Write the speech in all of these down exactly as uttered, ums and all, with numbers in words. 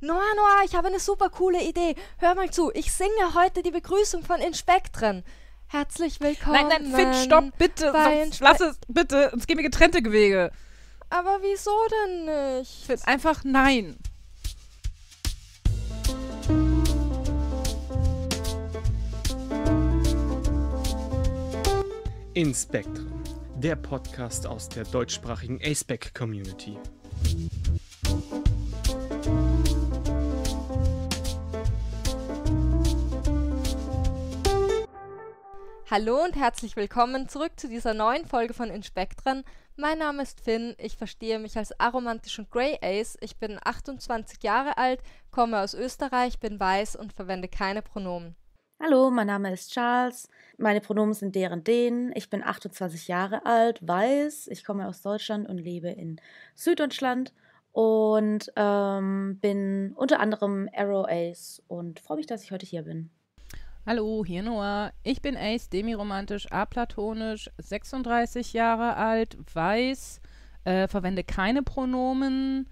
Noah, Noah, ich habe eine super coole Idee. Hör mal zu, ich singe heute die Begrüßung von Inspektren. Herzlich willkommen. Nein, nein, Finn, stopp, bitte. Sonst lass es, bitte. Uns gehen wir getrennte Wege. Aber wieso denn nicht? Finn, einfach nein. Inspektren, der Podcast aus der deutschsprachigen A-Spec-Community. Hallo und herzlich willkommen zurück zu dieser neuen Folge von Inspektren. Mein Name ist Finn, ich verstehe mich als aromantischen Grey Ace, ich bin achtundzwanzig Jahre alt, komme aus Österreich, bin weiß und verwende keine Pronomen. Hallo, mein Name ist Charles, meine Pronomen sind deren, denen, ich bin achtundzwanzig Jahre alt, weiß, ich komme aus Deutschland und lebe in Süddeutschland und ähm, bin unter anderem Arrow Ace und freue mich, dass ich heute hier bin. Hallo, hier Noah. Ich bin Ace, demiromantisch, aplatonisch, sechsunddreißig Jahre alt, weiß, äh, verwende keine Pronomen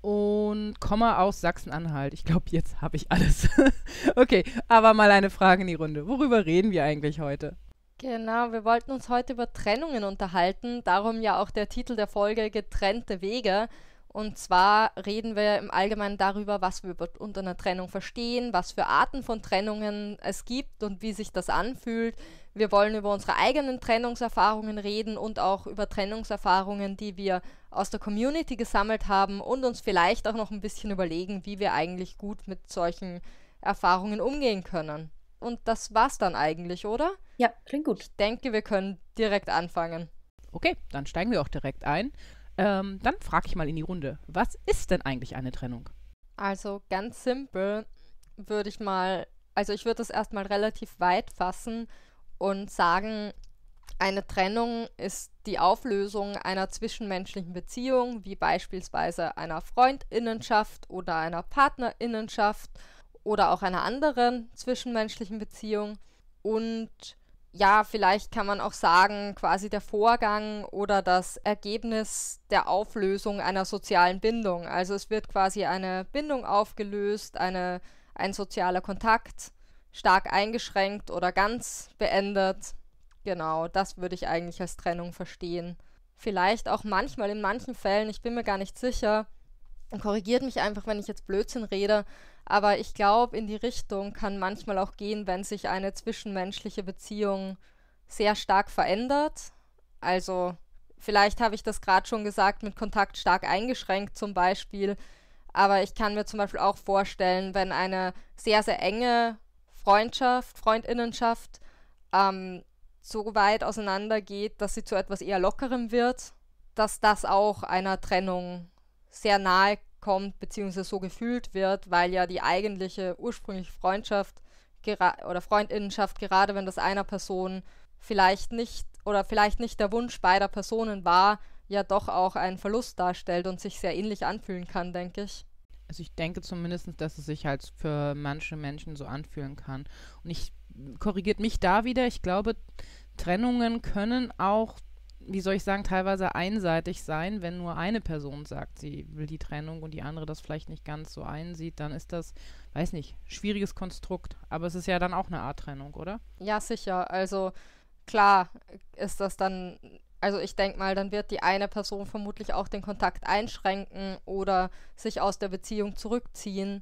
und komme aus Sachsen-Anhalt. Ich glaube, jetzt habe ich alles. Okay, aber mal eine Frage in die Runde. Worüber reden wir eigentlich heute? Genau, wir wollten uns heute über Trennungen unterhalten, darum ja auch der Titel der Folge Getrennte Wege. Und zwar reden wir im Allgemeinen darüber, was wir unter einer Trennung verstehen, was für Arten von Trennungen es gibt und wie sich das anfühlt. Wir wollen über unsere eigenen Trennungserfahrungen reden und auch über Trennungserfahrungen, die wir aus der Community gesammelt haben und uns vielleicht auch noch ein bisschen überlegen, wie wir eigentlich gut mit solchen Erfahrungen umgehen können. Und das war's dann eigentlich, oder? Ja, klingt gut. Ich denke, wir können direkt anfangen. Okay, dann steigen wir auch direkt ein. Ähm, dann frage ich mal in die Runde, was ist denn eigentlich eine Trennung? Also ganz simpel würde ich mal, also ich würde das erstmal relativ weit fassen und sagen, eine Trennung ist die Auflösung einer zwischenmenschlichen Beziehung, wie beispielsweise einer Freundinnenschaft oder einer Partnerinnenschaft oder auch einer anderen zwischenmenschlichen Beziehung. Und ja, vielleicht kann man auch sagen, quasi der Vorgang oder das Ergebnis der Auflösung einer sozialen Bindung. Also es wird quasi eine Bindung aufgelöst, eine, ein sozialer Kontakt stark eingeschränkt oder ganz beendet. Genau, das würde ich eigentlich als Trennung verstehen. Vielleicht auch manchmal in manchen Fällen, ich bin mir gar nicht sicher, korrigiert mich einfach, wenn ich jetzt Blödsinn rede, aber ich glaube, in die Richtung kann manchmal auch gehen, wenn sich eine zwischenmenschliche Beziehung sehr stark verändert. Also vielleicht habe ich das gerade schon gesagt, mit Kontakt stark eingeschränkt zum Beispiel, aber ich kann mir zum Beispiel auch vorstellen, wenn eine sehr, sehr enge Freundschaft, Freundinnenschaft ähm, so weit auseinander geht, dass sie zu etwas eher Lockerem wird, dass das auch einer Trennung sehr nahe kommt, beziehungsweise so gefühlt wird, weil ja die eigentliche ursprüngliche Freundschaft gera- oder Freundinnenschaft, gerade wenn das einer Person vielleicht nicht oder vielleicht nicht der Wunsch beider Personen war, ja doch auch einen Verlust darstellt und sich sehr ähnlich anfühlen kann, denke ich. Also ich denke zumindest, dass es sich halt für manche Menschen so anfühlen kann. Und ich korrigiert mich da wieder, ich glaube, Trennungen können auch, wie soll ich sagen, teilweise einseitig sein, wenn nur eine Person sagt, sie will die Trennung und die andere das vielleicht nicht ganz so einsieht, dann ist das, weiß nicht, schwieriges Konstrukt. Aber es ist ja dann auch eine Art Trennung, oder? Ja, sicher. Also klar ist das dann, also ich denke mal, dann wird die eine Person vermutlich auch den Kontakt einschränken oder sich aus der Beziehung zurückziehen.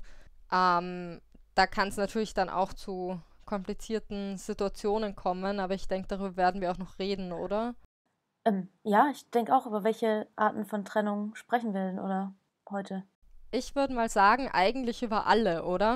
Ähm, da kann es natürlich dann auch zu komplizierten Situationen kommen, aber ich denke, darüber werden wir auch noch reden, oder? Ähm, ja, ich denke auch, über welche Arten von Trennung sprechen wir denn oder heute? Ich würde mal sagen, eigentlich über alle, oder?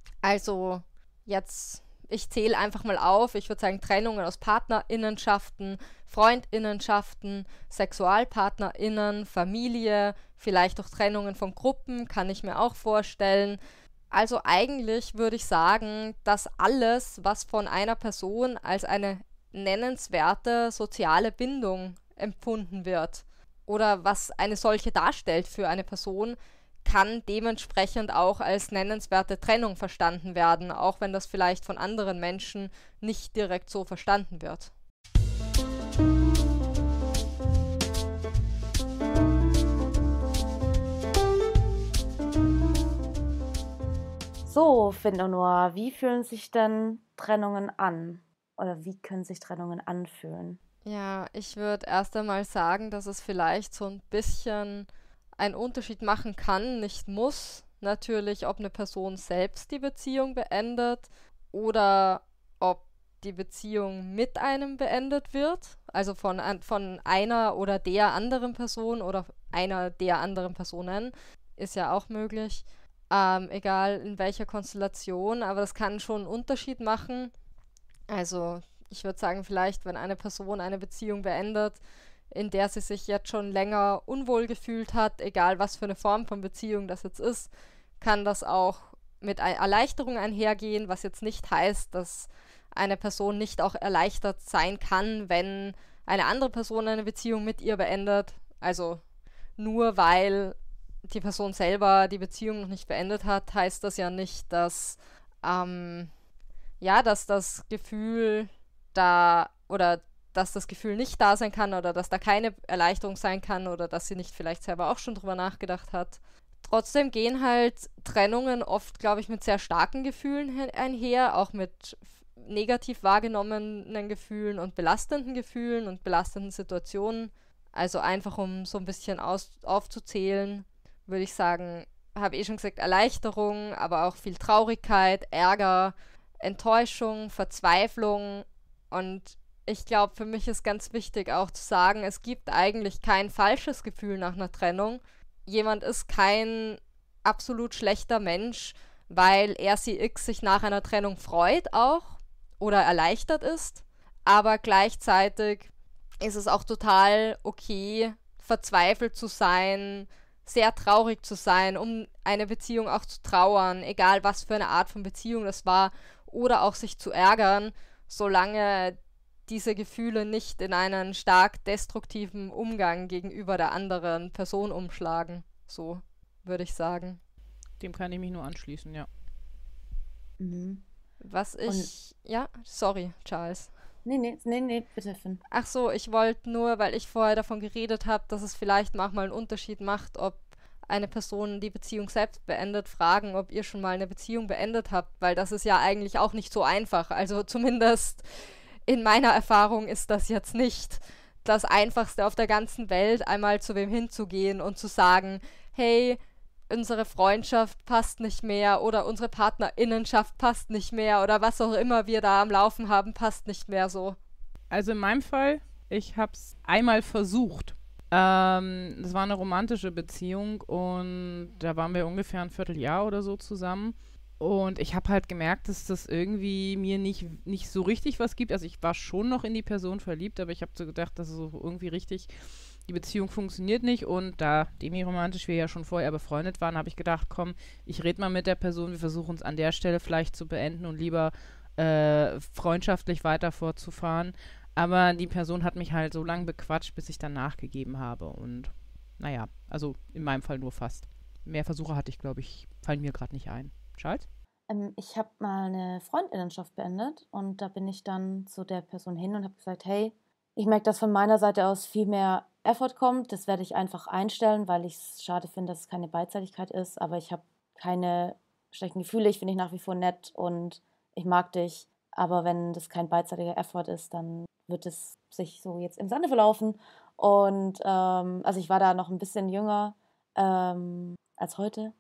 Also jetzt, ich zähle einfach mal auf, ich würde sagen Trennungen aus Partnerinnenschaften, Freundinnenschaften, Sexualpartnerinnen, Familie, vielleicht auch Trennungen von Gruppen, kann ich mir auch vorstellen. Also eigentlich würde ich sagen, dass alles, was von einer Person als eine nennenswerte soziale Bindung empfunden wird oder was eine solche darstellt für eine Person, kann dementsprechend auch als nennenswerte Trennung verstanden werden, auch wenn das vielleicht von anderen Menschen nicht direkt so verstanden wird. So, Finn und Noah, wie fühlen sich denn Trennungen an? Oder wie können sich Trennungen anfühlen? Ja, ich würde erst einmal sagen, dass es vielleicht so ein bisschen einen Unterschied machen kann, nicht muss. Natürlich, ob eine Person selbst die Beziehung beendet oder ob die Beziehung mit einem beendet wird. Also von, an- von einer oder der anderen Person oder einer der anderen Personen. Ist ja auch möglich. Ähm, egal in welcher Konstellation, aber das kann schon einen Unterschied machen. Also ich würde sagen, vielleicht, wenn eine Person eine Beziehung beendet, in der sie sich jetzt schon länger unwohl gefühlt hat, egal was für eine Form von Beziehung das jetzt ist, kann das auch mit ei- Erleichterung einhergehen, was jetzt nicht heißt, dass eine Person nicht auch erleichtert sein kann, wenn eine andere Person eine Beziehung mit ihr beendet. Also nur weil die Person selber die Beziehung noch nicht beendet hat, heißt das ja nicht, dass ähm, ja, dass das Gefühl da oder dass das Gefühl nicht da sein kann oder dass da keine Erleichterung sein kann oder dass sie nicht vielleicht selber auch schon drüber nachgedacht hat. Trotzdem gehen halt Trennungen oft, glaube ich, mit sehr starken Gefühlen hin- einher, auch mit f- negativ wahrgenommenen Gefühlen und belastenden Gefühlen und belastenden Situationen. Also einfach um so ein bisschen aus aufzuzählen, würde ich sagen, habe eh schon gesagt, Erleichterung, aber auch viel Traurigkeit, Ärger, Enttäuschung, Verzweiflung. Und ich glaube, für mich ist ganz wichtig auch zu sagen, es gibt eigentlich kein falsches Gefühl nach einer Trennung. Jemand ist kein absolut schlechter Mensch, weil er sie X sich nach einer Trennung freut auch oder erleichtert ist. Aber gleichzeitig ist es auch total okay, verzweifelt zu sein, sehr traurig zu sein, um eine Beziehung auch zu trauern, egal was für eine Art von Beziehung das war, oder auch sich zu ärgern, solange diese Gefühle nicht in einen stark destruktiven Umgang gegenüber der anderen Person umschlagen. So würde ich sagen. Dem kann ich mich nur anschließen, ja. Mhm. Was Und ich. Ja, sorry, Charles. nee, nee, nee, nee, bitte, Finn. Ach so, ich wollte nur, weil ich vorher davon geredet habe, dass es vielleicht manchmal einen Unterschied macht, ob eine Person die Beziehung selbst beendet, fragen, ob ihr schon mal eine Beziehung beendet habt, weil das ist ja eigentlich auch nicht so einfach. Also zumindest in meiner Erfahrung ist das jetzt nicht das Einfachste auf der ganzen Welt, einmal zu wem hinzugehen und zu sagen, hey, unsere Freundschaft passt nicht mehr oder unsere Partnerinnenschaft passt nicht mehr oder was auch immer wir da am Laufen haben, passt nicht mehr so. Also in meinem Fall, ich habe es einmal versucht. Ähm, das war eine romantische Beziehung und da waren wir ungefähr ein Vierteljahr oder so zusammen. Und ich habe halt gemerkt, dass das irgendwie mir nicht, nicht so richtig was gibt. Also ich war schon noch in die Person verliebt, aber ich habe so gedacht, dass es so irgendwie richtig, die Beziehung funktioniert nicht. Und da demi-romantisch wir ja schon vorher befreundet waren, habe ich gedacht, komm, ich rede mal mit der Person, wir versuchen es an der Stelle vielleicht zu beenden und lieber äh, freundschaftlich weiter fortzufahren. Aber die Person hat mich halt so lange bequatscht, bis ich dann nachgegeben habe. Und naja, also in meinem Fall nur fast. Mehr Versuche hatte ich, glaube ich, fallen mir gerade nicht ein. Charles? Ähm, ich habe mal eine Freundinnenschaft beendet und da bin ich dann zu der Person hin und habe gesagt, hey, ich merke, dass von meiner Seite aus viel mehr Effort kommt. Das werde ich einfach einstellen, weil ich es schade finde, dass es keine Beidseitigkeit ist. Aber ich habe keine schlechten Gefühle. Ich finde dich nach wie vor nett und ich mag dich. Aber wenn das kein beidseitiger Effort ist, dann wird es sich so jetzt im Sande verlaufen. Und ähm, also ich war da noch ein bisschen jünger ähm, als heute.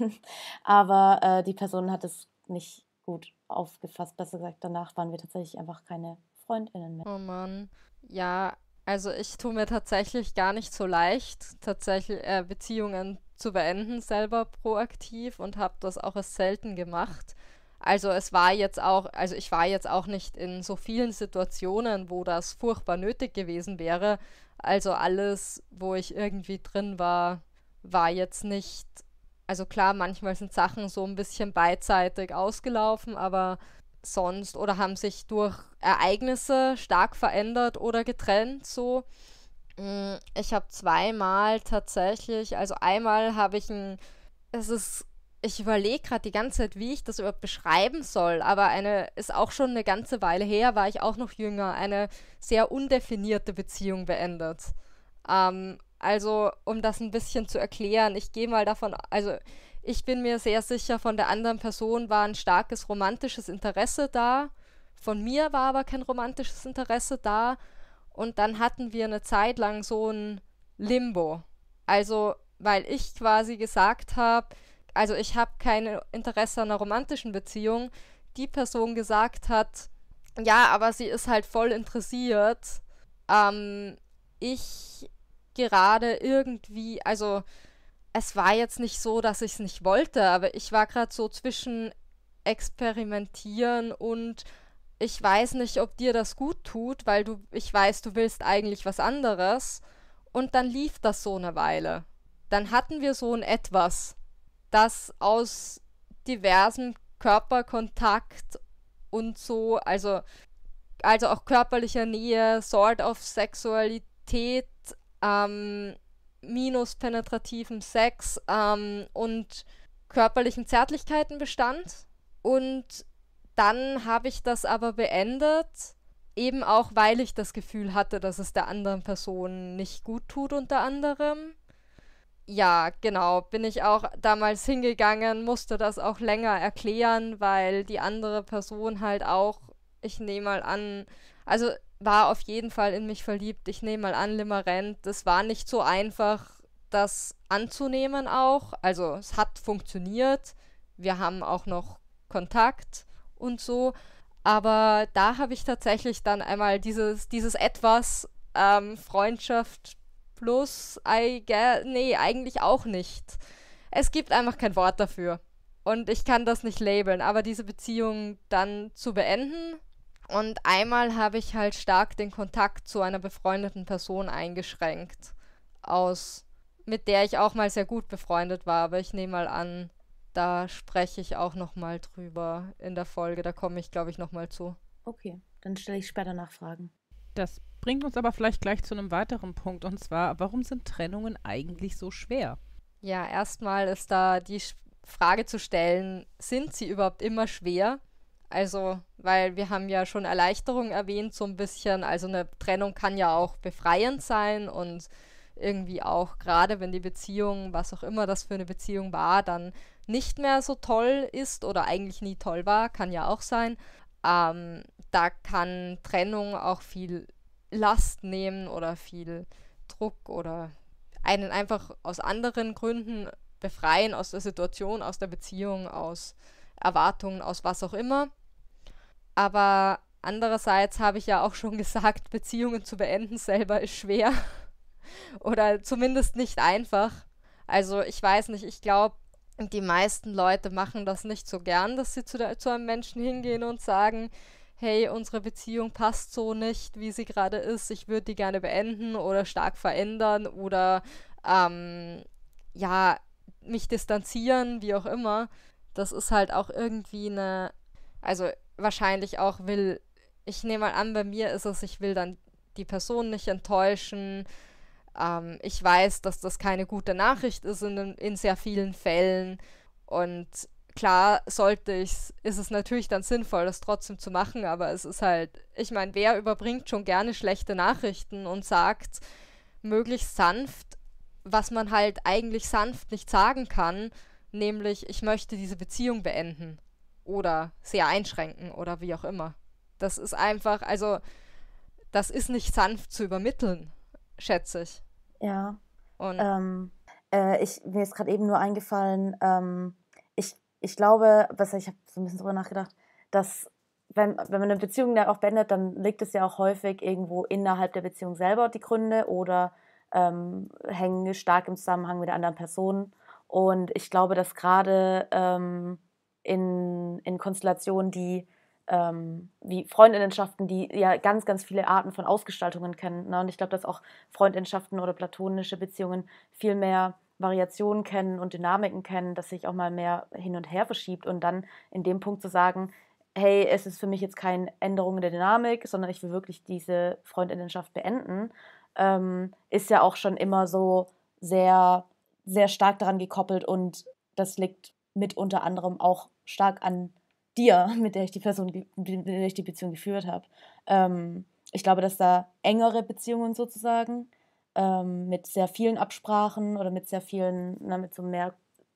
Aber äh, die Person hat es nicht gut aufgefasst. Besser gesagt, danach waren wir tatsächlich einfach keine FreundInnen mehr. Oh Mann. Ja, also ich tue mir tatsächlich gar nicht so leicht, tatsächlich äh, Beziehungen zu beenden, selber proaktiv und habe das auch erst selten gemacht. Also es war jetzt auch, also ich war jetzt auch nicht in so vielen Situationen, wo das furchtbar nötig gewesen wäre. Also alles, wo ich irgendwie drin war, war jetzt nicht, also klar, manchmal sind Sachen so ein bisschen beidseitig ausgelaufen, aber sonst oder haben sich durch Ereignisse stark verändert oder getrennt so. Mm, Ich habe zweimal tatsächlich, also einmal habe ich ein, es ist, ich überlege gerade die ganze Zeit, wie ich das überhaupt beschreiben soll, aber eine, ist auch schon eine ganze Weile her, war ich auch noch jünger, eine sehr undefinierte Beziehung beendet. Ähm, also, um das ein bisschen zu erklären, ich gehe mal davon, also ich bin mir sehr sicher, von der anderen Person war ein starkes romantisches Interesse da. Von mir war aber kein romantisches Interesse da. Und dann hatten wir eine Zeit lang so ein Limbo. Also, weil ich quasi gesagt habe, also ich habe kein Interesse an einer romantischen Beziehung, die Person gesagt hat, ja, aber sie ist halt voll interessiert. Ähm, ich gerade irgendwie, also es war jetzt nicht so, dass ich es nicht wollte, aber ich war gerade so zwischen experimentieren und ich weiß nicht, ob dir das gut tut, weil du, ich weiß, du willst eigentlich was anderes. Und dann lief das so eine Weile. Dann hatten wir so ein Etwas, das aus diversen Körperkontakt und so, also, also auch körperlicher Nähe, Sort of Sexualität, ähm, minus penetrativem Sex ähm, und körperlichen Zärtlichkeiten bestand. Und dann habe ich das aber beendet, eben auch, weil ich das Gefühl hatte, dass es der anderen Person nicht gut tut, unter anderem. Ja, genau, bin ich auch damals hingegangen, musste das auch länger erklären, weil die andere Person halt auch, ich nehme mal an, also war auf jeden Fall in mich verliebt, ich nehme mal an, Limerent, es war nicht so einfach, das anzunehmen auch, also es hat funktioniert, wir haben auch noch Kontakt und so, aber da habe ich tatsächlich dann einmal dieses, dieses Etwas, ähm, Freundschaft plus, I guess, nee, eigentlich auch nicht. Es gibt einfach kein Wort dafür. Und ich kann das nicht labeln, aber diese Beziehung dann zu beenden. Und einmal habe ich halt stark den Kontakt zu einer befreundeten Person eingeschränkt. Aus, mit der ich auch mal sehr gut befreundet war, aber ich nehme mal an, da spreche ich auch nochmal drüber in der Folge. Da komme ich, glaube ich, nochmal zu. Okay, dann stelle ich später Nachfragen. Das bringt uns aber vielleicht gleich zu einem weiteren Punkt, und zwar, warum sind Trennungen eigentlich so schwer? Ja, erstmal ist da die Frage zu stellen, sind sie überhaupt immer schwer? Also, weil wir haben ja schon Erleichterung erwähnt, so ein bisschen. Also eine Trennung kann ja auch befreiend sein und irgendwie auch, gerade wenn die Beziehung, was auch immer das für eine Beziehung war, dann nicht mehr so toll ist oder eigentlich nie toll war, kann ja auch sein. Ähm, da kann Trennung auch viel Last nehmen oder viel Druck oder einen einfach aus anderen Gründen befreien, aus der Situation, aus der Beziehung, aus Erwartungen, aus was auch immer. Aber andererseits habe ich ja auch schon gesagt, Beziehungen zu beenden selber ist schwer oder zumindest nicht einfach. Also ich weiß nicht, ich glaube, die meisten Leute machen das nicht so gern, dass sie zu, der, zu einem Menschen hingehen und sagen, hey, unsere Beziehung passt so nicht, wie sie gerade ist, ich würde die gerne beenden oder stark verändern oder ähm, ja, mich distanzieren, wie auch immer. Das ist halt auch irgendwie eine, also wahrscheinlich auch will, ich nehme mal an, bei mir ist es, ich will dann die Person nicht enttäuschen. Ähm, ich weiß, dass das keine gute Nachricht ist in, in sehr vielen Fällen und klar sollte ich, ist es natürlich dann sinnvoll, das trotzdem zu machen, aber es ist halt, ich meine, wer überbringt schon gerne schlechte Nachrichten und sagt möglichst sanft, was man halt eigentlich sanft nicht sagen kann, nämlich, ich möchte diese Beziehung beenden oder sehr einschränken oder wie auch immer. Das ist einfach, also, das ist nicht sanft zu übermitteln, schätze ich. Ja. Und Ähm, äh, ich, mir ist gerade eben nur eingefallen, ähm, ich, ich glaube, was ich habe so ein bisschen drüber nachgedacht, dass wenn, wenn man eine Beziehung ja auch beendet, dann liegt es ja auch häufig irgendwo innerhalb der Beziehung selber die Gründe oder ähm, hängen stark im Zusammenhang mit der anderen Person. Und ich glaube, dass gerade ähm, in, in Konstellationen, die ähm, wie Freundinnenschaften, die ja ganz, ganz viele Arten von Ausgestaltungen kennen. Ne? Und ich glaube, dass auch Freundschaften oder platonische Beziehungen viel mehr Variationen kennen und Dynamiken kennen, dass sich auch mal mehr hin und her verschiebt und dann in dem Punkt zu sagen, hey, es ist für mich jetzt keine Änderung in der Dynamik, sondern ich will wirklich diese Freundinnenschaft beenden, ähm, ist ja auch schon immer so sehr, sehr stark daran gekoppelt und das liegt mit unter anderem auch stark an dir, mit der ich die Person, mit der ich die Beziehung geführt habe. Ähm, ich glaube, dass da engere Beziehungen sozusagen ähm, mit sehr vielen Absprachen oder mit sehr vielen, na, mit so mehr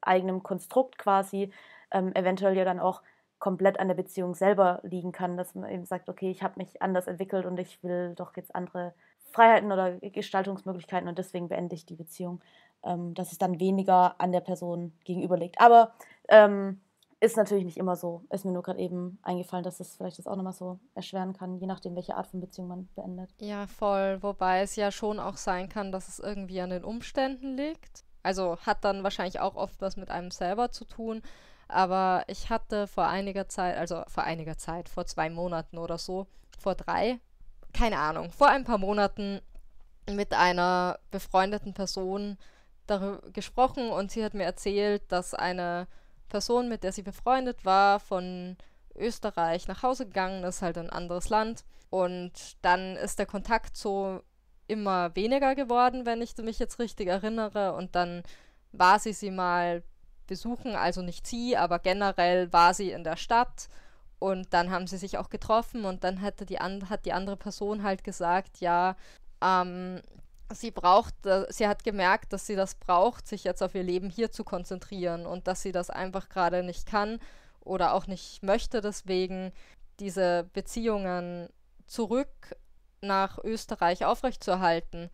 eigenem Konstrukt quasi ähm, eventuell ja dann auch komplett an der Beziehung selber liegen kann, dass man eben sagt, okay, ich habe mich anders entwickelt und ich will doch jetzt andere Freiheiten oder Gestaltungsmöglichkeiten und deswegen beende ich die Beziehung. Ähm, dass es dann weniger an der Person gegenüber liegt. Aber ähm, ist natürlich nicht immer so. Ist mir nur gerade eben eingefallen, dass es vielleicht das auch nochmal so erschweren kann, je nachdem, welche Art von Beziehung man beendet. Ja, voll. Wobei es ja schon auch sein kann, dass es irgendwie an den Umständen liegt. Also hat dann wahrscheinlich auch oft was mit einem selber zu tun. Aber ich hatte vor einiger Zeit, also vor einiger Zeit, vor zwei Monaten oder so, vor drei, keine Ahnung, vor ein paar Monaten mit einer befreundeten Person darüber gesprochen und sie hat mir erzählt, dass eine Person, mit der sie befreundet war, von Österreich nach Hause gegangen ist, halt in ein anderes Land. Und dann ist der Kontakt so immer weniger geworden, wenn ich mich jetzt richtig erinnere. Und dann war sie sie mal besuchen, also nicht sie, aber generell war sie in der Stadt. Und dann haben sie sich auch getroffen und dann hatte die an- hat die andere Person halt gesagt, ja, ähm, sie braucht, äh, sie hat gemerkt, dass sie das braucht, sich jetzt auf ihr Leben hier zu konzentrieren und dass sie das einfach gerade nicht kann oder auch nicht möchte, deswegen diese Beziehungen zurück nach Österreich aufrechtzuerhalten.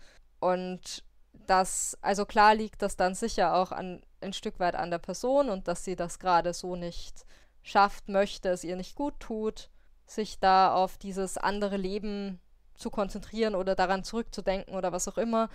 Und das, also klar liegt das dann sicher auch an, ein Stück weit an der Person und dass sie das gerade so nicht schafft, möchte, es ihr nicht gut tut, sich da auf dieses andere Leben zu konzentrieren oder daran zurückzudenken oder was auch immer.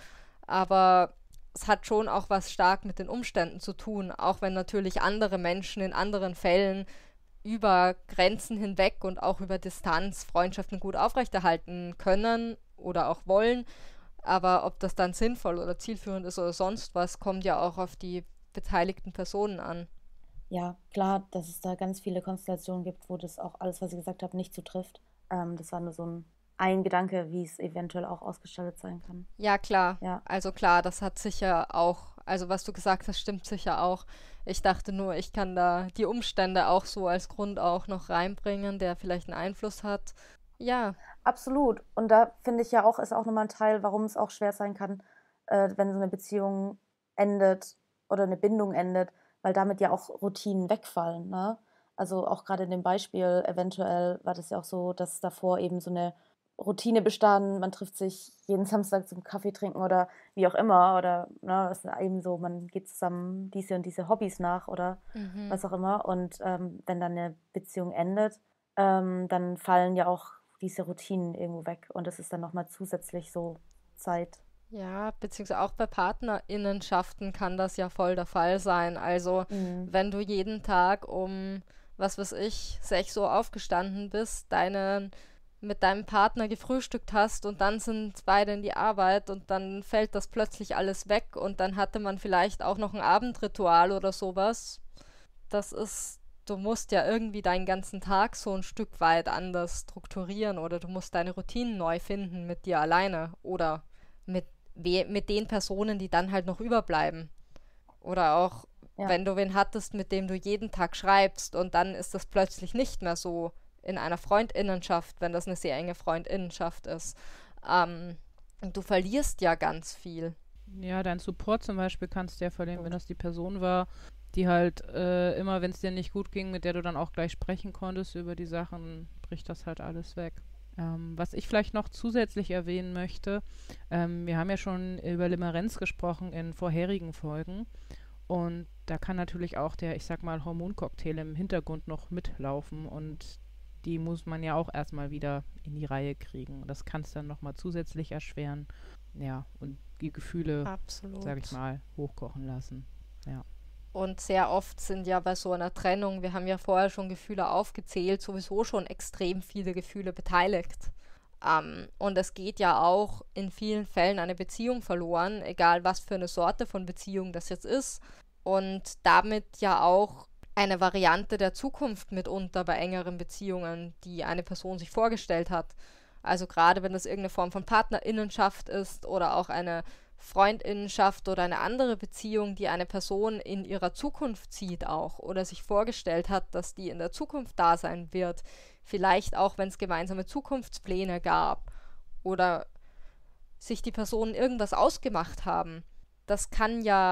Aber es hat schon auch was stark mit den Umständen zu tun, auch wenn natürlich andere Menschen in anderen Fällen über Grenzen hinweg und auch über Distanz Freundschaften gut aufrechterhalten können oder auch wollen. Aber ob das dann sinnvoll oder zielführend ist oder sonst was, kommt ja auch auf die beteiligten Personen an. Ja, klar, dass es da ganz viele Konstellationen gibt, wo das auch alles, was ich gesagt habe, nicht zutrifft. Ähm, das war nur so ein, ein Gedanke, wie es eventuell auch ausgestaltet sein kann. Ja, klar. Ja. Also klar, das hat sicher auch, also was du gesagt hast, stimmt sicher auch. Ich dachte nur, ich kann da die Umstände auch so als Grund auch noch reinbringen, der vielleicht einen Einfluss hat. Ja. Absolut. Und da finde ich ja auch, ist auch nochmal ein Teil, warum es auch schwer sein kann, äh, wenn so eine Beziehung endet oder eine Bindung endet, weil damit ja auch Routinen wegfallen, ne? Also auch gerade in dem Beispiel, eventuell war das ja auch so, dass davor eben so eine Routine bestand, man trifft sich jeden Samstag zum Kaffee trinken oder wie auch immer oder ne, es ist eben so, man geht zusammen diese und diese Hobbys nach oder Mhm. was auch immer und ähm, wenn dann eine Beziehung endet, ähm, dann fallen ja auch diese Routinen irgendwo weg und das ist dann nochmal zusätzlich so Zeit. Ja, beziehungsweise auch bei PartnerInnenschaften kann das ja voll der Fall sein. Also, Mhm. wenn du jeden Tag um, was weiß ich, sechs Uhr aufgestanden bist, deine, mit deinem Partner gefrühstückt hast und dann sind beide in die Arbeit und dann fällt das plötzlich alles weg und dann hatte man vielleicht auch noch ein Abendritual oder sowas. Das ist, du musst ja irgendwie deinen ganzen Tag so ein Stück weit anders strukturieren oder du musst deine Routinen neu finden mit dir alleine oder mit, we- mit den Personen, die dann halt noch überbleiben. Oder auch, Ja. wenn du wen hattest, mit dem du jeden Tag schreibst und dann ist das plötzlich nicht mehr so in einer Freundinnenschaft, wenn das eine sehr enge Freundinnenschaft ist. Ähm, du verlierst ja ganz viel. Ja, dein Support zum Beispiel kannst du ja verlieren, wenn das die Person war, die halt äh, immer, wenn es dir nicht gut ging, mit der du dann auch gleich sprechen konntest über die Sachen, bricht das halt alles weg. Ähm, was ich vielleicht noch zusätzlich erwähnen möchte, ähm, wir haben ja schon über Limerenz gesprochen in vorherigen Folgen und da kann natürlich auch der, ich sag mal, Hormoncocktail im Hintergrund noch mitlaufen und die muss man ja auch erstmal wieder in die Reihe kriegen. Das kann es dann nochmal zusätzlich erschweren. Ja, und die Gefühle, Absolut. sag ich mal, hochkochen lassen. Ja. Und sehr oft sind ja bei so einer Trennung, wir haben ja vorher schon Gefühle aufgezählt, sowieso schon extrem viele Gefühle beteiligt. Ähm, und es geht ja auch in vielen Fällen eine Beziehung verloren, egal was für eine Sorte von Beziehung das jetzt ist. Und damit ja auch eine Variante der Zukunft mitunter bei engeren Beziehungen, die eine Person sich vorgestellt hat. Also gerade wenn das irgendeine Form von Partnerinnenschaft ist oder auch eine Freundinnenschaft oder eine andere Beziehung, die eine Person in ihrer Zukunft sieht auch oder sich vorgestellt hat, dass die in der Zukunft da sein wird. Vielleicht auch, wenn es gemeinsame Zukunftspläne gab oder sich die Personen irgendwas ausgemacht haben. Das kann ja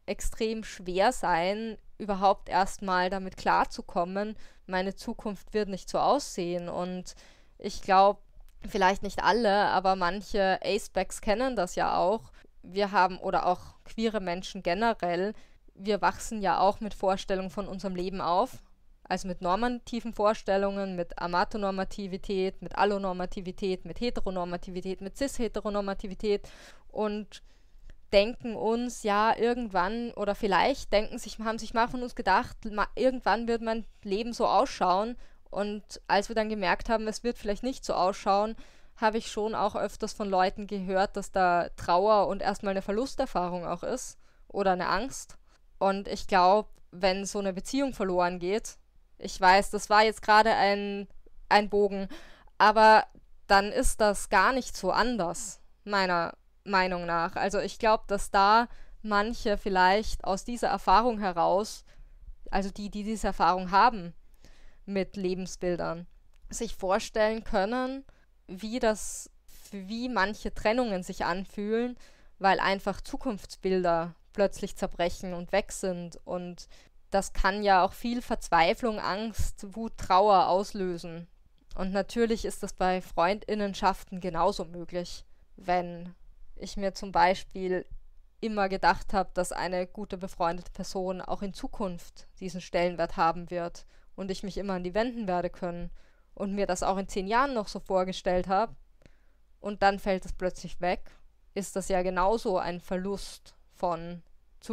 extrem schwer sein, überhaupt erstmal damit klarzukommen, meine Zukunft wird nicht so aussehen. Und ich glaube, vielleicht nicht alle, aber manche Acebacks kennen das ja auch. Wir haben, oder auch queere Menschen generell, wir wachsen ja auch mit Vorstellungen von unserem Leben auf. Also mit normativen Vorstellungen, mit Amatonormativität, mit Allonormativität, mit Heteronormativität, mit Cis-Heteronormativität und denken uns, ja, irgendwann oder vielleicht denken sich, haben sich mal von uns gedacht, ma, irgendwann wird mein Leben so ausschauen. Und als wir dann gemerkt haben, es wird vielleicht nicht so ausschauen, habe ich schon auch öfters von Leuten gehört, dass da Trauer und erstmal eine Verlusterfahrung auch ist oder eine Angst. Und ich glaube, wenn so eine Beziehung verloren geht, ich weiß, das war jetzt gerade ein, ein Bogen, aber dann ist das gar nicht so anders, meiner Meinung nach. Also ich glaube, dass da manche vielleicht aus dieser Erfahrung heraus, also die, die diese Erfahrung haben mit Lebensbildern, sich vorstellen können, wie das, wie manche Trennungen sich anfühlen, weil einfach Zukunftsbilder plötzlich zerbrechen und weg sind. Und das kann ja auch viel Verzweiflung, Angst, Wut, Trauer auslösen. Und natürlich ist das bei Freundinnenschaften genauso möglich, wenn ich mir zum Beispiel immer gedacht habe, dass eine gute befreundete Person auch in Zukunft diesen Stellenwert haben wird und ich mich immer an die wenden werde können und mir das auch in zehn Jahren noch so vorgestellt habe und dann fällt es plötzlich weg, ist das ja genauso ein Verlust von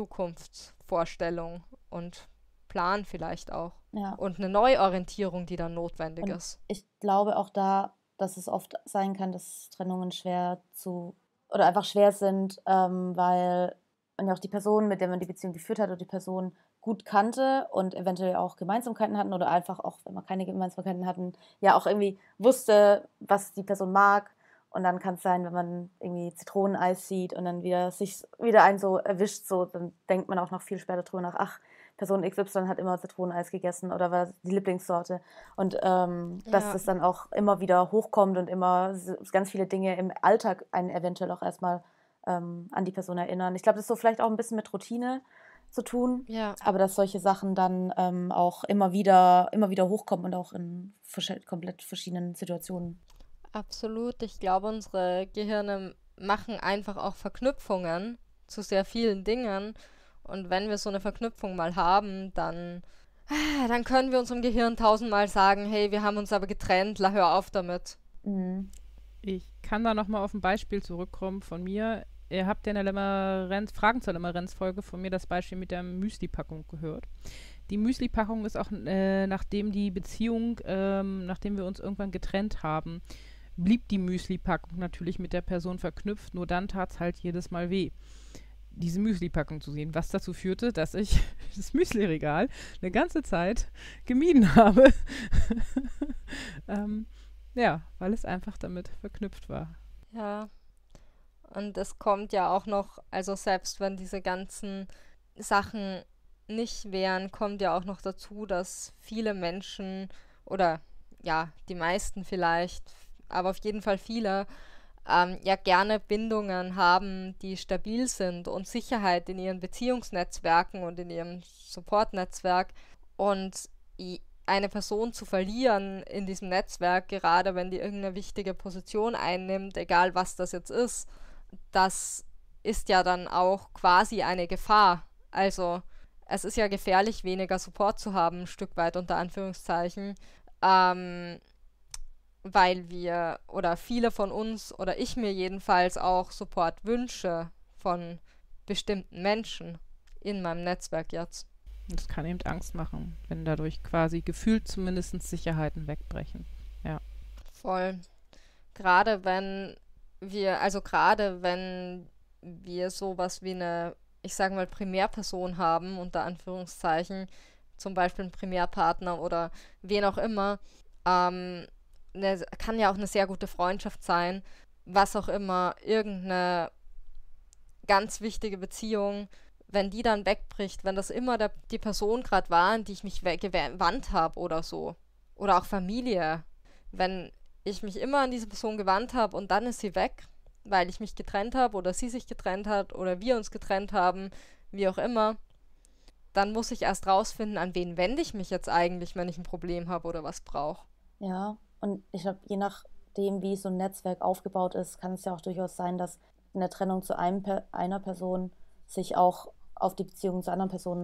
Zukunftsvorstellung und Plan vielleicht auch. Ja. Und eine Neuorientierung, die dann notwendig Und ist. ich glaube auch da, dass es oft sein kann, dass Trennungen schwer zu oder einfach schwer sind, ähm, weil man ja auch die Person, mit der man die Beziehung geführt hat, oder die Person gut kannte und eventuell auch Gemeinsamkeiten hatten oder einfach auch, wenn man keine Gemeinsamkeiten hatten, ja auch irgendwie wusste, was die Person mag. Und dann kann es sein, wenn man irgendwie Zitroneneis sieht und dann wieder sich wieder einen so erwischt, so, dann denkt man auch noch viel später drüber nach, ach, Person X Y hat immer Zitroneneis gegessen oder war die Lieblingssorte. Und ähm, Ja. dass das dann auch immer wieder hochkommt und immer s- ganz viele Dinge im Alltag einen eventuell auch erstmal ähm, an die Person erinnern. Ich glaube, das ist so vielleicht auch ein bisschen mit Routine zu tun, Ja. aber dass solche Sachen dann ähm, auch immer wieder, immer wieder hochkommen und auch in versch- komplett verschiedenen Situationen. Absolut. Ich glaube, unsere Gehirne machen einfach auch Verknüpfungen zu sehr vielen Dingen. Und wenn wir so eine Verknüpfung mal haben, dann, ah, dann können wir unserem Gehirn tausendmal sagen, hey, wir haben uns aber getrennt, la, hör auf damit. Mhm. Ich kann da nochmal auf ein Beispiel zurückkommen von mir. Ihr habt ja in der Limerenz, Fragen zur Limerenz-Folge von mir das Beispiel mit der Müsli-Packung gehört. Die Müsli-Packung ist auch, äh, nachdem die Beziehung, ähm, nachdem wir uns irgendwann getrennt haben, blieb die Müsli-Packung natürlich mit der Person verknüpft, nur dann tat es halt jedes Mal weh, diese Müsli-Packung zu sehen, was dazu führte, dass ich das Müsli-Regal eine ganze Zeit gemieden habe. ähm, ja, weil es einfach damit verknüpft war. Ja. Und es kommt ja auch noch, also selbst wenn diese ganzen Sachen nicht wären, kommt ja auch noch dazu, dass viele Menschen oder ja, die meisten vielleicht, aber auf jeden Fall viele, ähm, ja gerne Bindungen haben, die stabil sind und Sicherheit in ihren Beziehungsnetzwerken und in ihrem Supportnetzwerk. Und i- eine Person zu verlieren in diesem Netzwerk, gerade wenn die irgendeine wichtige Position einnimmt, egal was das jetzt ist, das ist ja dann auch quasi eine Gefahr. Also es ist ja gefährlich, weniger Support zu haben, ein Stück weit unter Anführungszeichen, ähm, weil wir oder viele von uns oder ich mir jedenfalls auch Support wünsche von bestimmten Menschen in meinem Netzwerk jetzt. Das kann eben Angst machen, wenn dadurch quasi gefühlt zumindest Sicherheiten wegbrechen. Voll. Gerade wenn wir, also gerade wenn wir sowas wie eine, ich sage mal, Primärperson haben, unter Anführungszeichen, zum Beispiel einen Primärpartner oder wen auch immer, ähm, ne, kann ja auch eine sehr gute Freundschaft sein, was auch immer, irgendeine ganz wichtige Beziehung, wenn die dann wegbricht, wenn das immer der, die Person gerade war, an die ich mich we- gewandt habe oder so, oder auch Familie, wenn ich mich immer an diese Person gewandt habe und dann ist sie weg, weil ich mich getrennt habe oder sie sich getrennt hat oder wir uns getrennt haben, wie auch immer, dann muss ich erst rausfinden, an wen wende ich mich jetzt eigentlich, wenn ich ein Problem habe oder was brauche. Ja, und ich glaube, je nachdem, wie so ein Netzwerk aufgebaut ist, kann es ja auch durchaus sein, dass eine Trennung zu einem per einer Person sich auch auf die Beziehung zu anderen Personen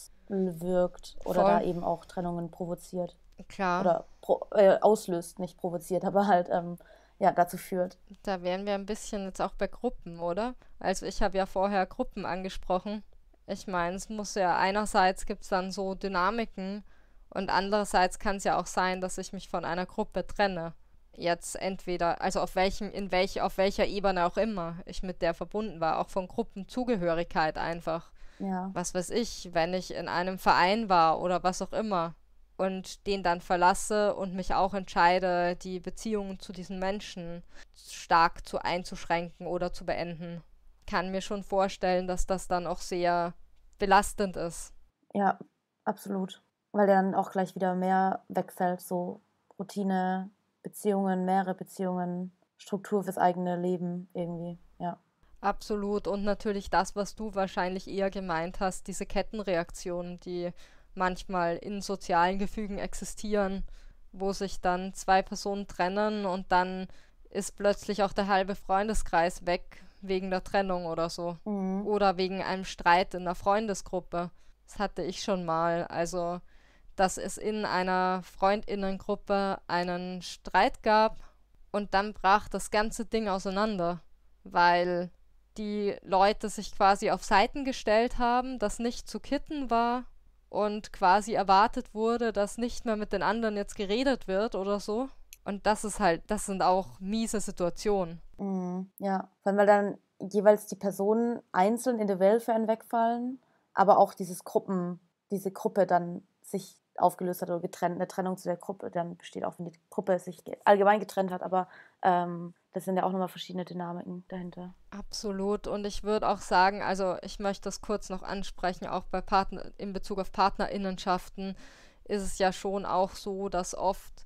auswirkt oder Voll. da eben auch Trennungen provoziert. Klar. Oder pro, äh, auslöst, nicht provoziert, aber halt ähm, ja, dazu führt. Da wären wir ein bisschen jetzt auch bei Gruppen, oder? Also ich habe ja vorher Gruppen angesprochen. Ich meine, es muss ja einerseits gibt es dann so Dynamiken und andererseits kann es ja auch sein, dass ich mich von einer Gruppe trenne. Jetzt entweder, also auf welchem, in welch, auf welcher Ebene auch immer ich mit der verbunden war, auch von Gruppenzugehörigkeit einfach. Ja, Was weiß ich, wenn ich in einem Verein war oder was auch immer und den dann verlasse und mich auch entscheide, die Beziehungen zu diesen Menschen stark zu einzuschränken oder zu beenden, kann mir schon vorstellen, dass das dann auch sehr belastend ist. ja, absolut. Weil dann auch gleich wieder mehr wegfällt, so Routine, Beziehungen, mehrere Beziehungen, Struktur fürs eigene Leben irgendwie, ja. Absolut. Und natürlich das, was du wahrscheinlich eher gemeint hast, diese Kettenreaktionen, die manchmal in sozialen Gefügen existieren, wo sich dann zwei Personen trennen und dann ist plötzlich auch der halbe Freundeskreis weg wegen der Trennung oder so. Mhm. Oder wegen einem Streit in der Freundesgruppe. Das hatte ich schon mal. Also, dass es in einer Freundinnengruppe einen Streit gab und dann brach das ganze Ding auseinander, weil die Leute sich quasi auf Seiten gestellt haben, das nicht zu kitten war und quasi erwartet wurde, dass nicht mehr mit den anderen jetzt geredet wird oder so. Und das ist halt, das sind auch miese Situationen. Mhm. Ja, vor allem, weil dann jeweils die Personen einzeln individuell für einen wegfallen, aber auch dieses Gruppen, diese Gruppe dann sich aufgelöst hat oder getrennt, eine Trennung zu der Gruppe dann besteht, auch wenn die Gruppe sich ge- allgemein getrennt hat, aber ähm, das sind ja auch nochmal verschiedene Dynamiken dahinter. Absolut. Und ich würde auch sagen, also ich möchte das kurz noch ansprechen, auch bei Partner, in Bezug auf Partnerinnenschaften ist es ja schon auch so, dass oft,